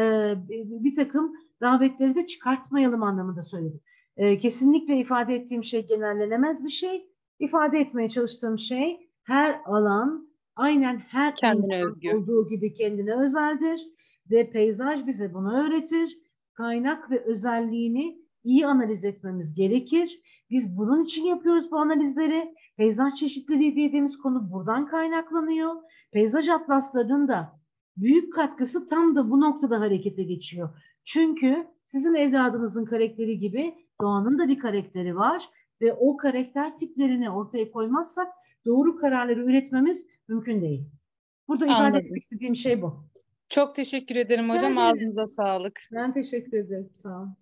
bir takım davetleri de çıkartmayalım anlamında söyledim. Kesinlikle ifade ettiğim şey genellenemez bir şey. İfade etmeye çalıştığım şey her alan aynen her
kendine
insan
özgü.
olduğu gibi kendine özeldir ve peyzaj bize bunu öğretir. Kaynak ve özelliğini iyi analiz etmemiz gerekir. Biz bunun için yapıyoruz bu analizleri. Peyzaj çeşitliliği dediğimiz konu buradan kaynaklanıyor. Peyzaj atlaslarının da büyük katkısı tam da bu noktada harekete geçiyor. Çünkü sizin evladınızın karakteri gibi doğanın da bir karakteri var ve o karakter tiplerini ortaya koymazsak doğru kararları üretmemiz mümkün değil. Burada ifade
Anladım.
etmek istediğim şey bu.
Çok teşekkür ederim hocam.
Rica ederim.
Ağzınıza sağlık.
Ben teşekkür ederim. Sağ olun.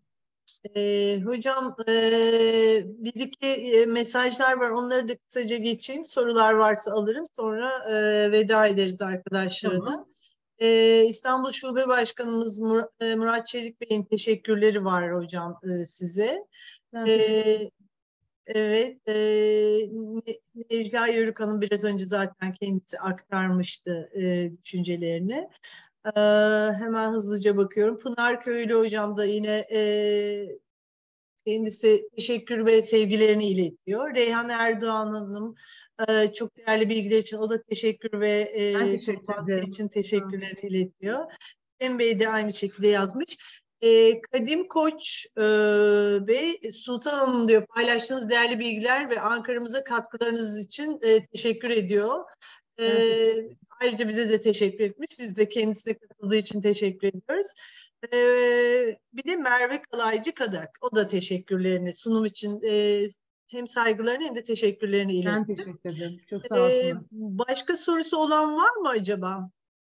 Hocam bir iki mesajlar var. Onları da kısaca geçeyim. Sorular varsa alırım. Sonra veda ederiz arkadaşlara da.
Tamam.
İstanbul Şube Başkanımız Murat Çelik Bey'in teşekkürleri var hocam size.
Ben teşekkür ederim.
Evet, Necla Yörük Hanım biraz önce zaten kendisi aktarmıştı düşüncelerini. Hemen hızlıca bakıyorum. Pınar Köylü hocam da yine kendisi teşekkür ve sevgilerini iletiyor. Reyhan Erdoğan Hanım çok değerli bilgiler için o da teşekkür ve toplantı için teşekkürlerini iletiyor. Cem Bey de aynı şekilde yazmış. Kadim Koç Bey, Sultan Hanım diyor, paylaştığınız değerli bilgiler ve Ankara'mıza katkılarınız için teşekkür ediyor. Ayrıca bize de teşekkür etmiş. Biz de kendisine katıldığı için teşekkür ediyoruz. Bir de Merve Kalaycı Kadak. O da teşekkürlerini sunum için hem saygılarını hem de teşekkürlerini iletti.
Ben teşekkür ederim. Çok sağ olsunlar.
Başka sorusu olan var mı acaba?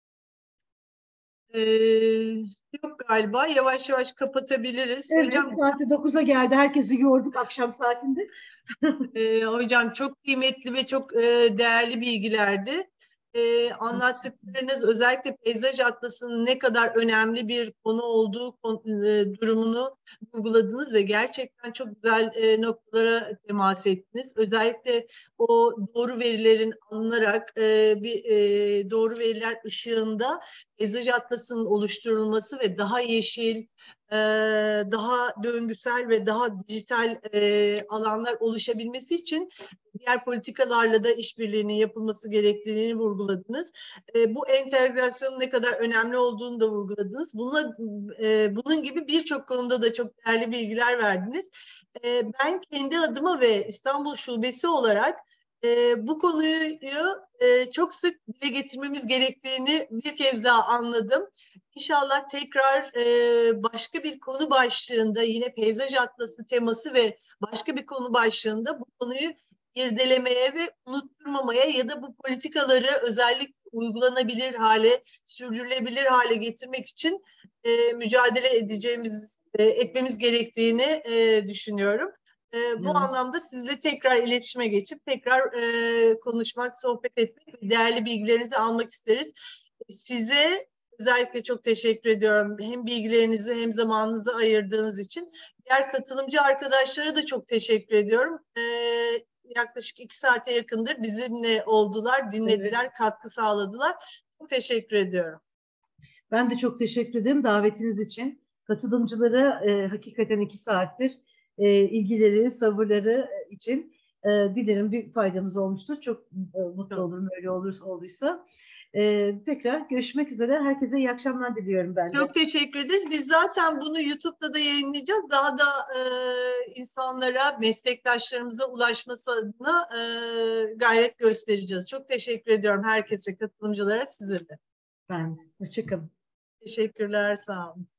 Yok galiba. Yavaş yavaş kapatabiliriz.
Evet,
hocam,
saati 9'a geldi. Herkesi yorduk akşam saatinde.
Hocam çok kıymetli ve çok değerli bilgilerdi. Anlattıklarınız özellikle peyzaj atlasının ne kadar önemli bir konu olduğu durumunu vurguladınız ve gerçekten çok güzel noktalara temas ettiniz. Özellikle o doğru verilerin alınarak doğru veriler ışığında peyzaj atlasının oluşturulması ve daha yeşil, daha döngüsel ve daha dijital alanlar oluşabilmesi için diğer politikalarla da işbirliğinin yapılması gerektiğini vurguladınız. Bu entegrasyonun ne kadar önemli olduğunu da vurguladınız. Bunun gibi birçok konuda da çok değerli bilgiler verdiniz. Ben kendi adıma ve İstanbul Şubesi olarak bu konuyu çok sık dile getirmemiz gerektiğini bir kez daha anladım. İnşallah tekrar başka bir konu başlığında, yine peyzaj atlası teması ve başka bir konu başlığında bu konuyu irdelemeye ve unutturmamaya ya da bu politikaları özellikle uygulanabilir hale, sürdürülebilir hale getirmek için mücadele etmemiz gerektiğini düşünüyorum. Bu anlamda sizle tekrar iletişime geçip tekrar konuşmak, sohbet etmek ve değerli bilgilerinizi almak isteriz. Size özellikle çok teşekkür ediyorum. Hem bilgilerinizi hem zamanınızı ayırdığınız için. Diğer katılımcı arkadaşlara da çok teşekkür ediyorum. Yaklaşık 2 saate yakındır bizimle oldular, dinlediler, evet, katkı sağladılar. Çok teşekkür ediyorum.
Ben de çok teşekkür ederim davetiniz için. Katılımcılara hakikaten 2 saattir ilgileri, sabırları için dilerim bir faydamız olmuştur. Çok mutlu olurum öyle olduysa. Tekrar görüşmek üzere. Herkese iyi akşamlar diliyorum ben de.
Çok teşekkür ederiz. Biz zaten bunu YouTube'da da yayınlayacağız. Daha da insanlara, meslektaşlarımıza ulaşması adına gayret göstereceğiz. Çok teşekkür ediyorum herkese, katılımcılara, size de.
Ben de. Hoşçakalın.
Teşekkürler, sağ olun.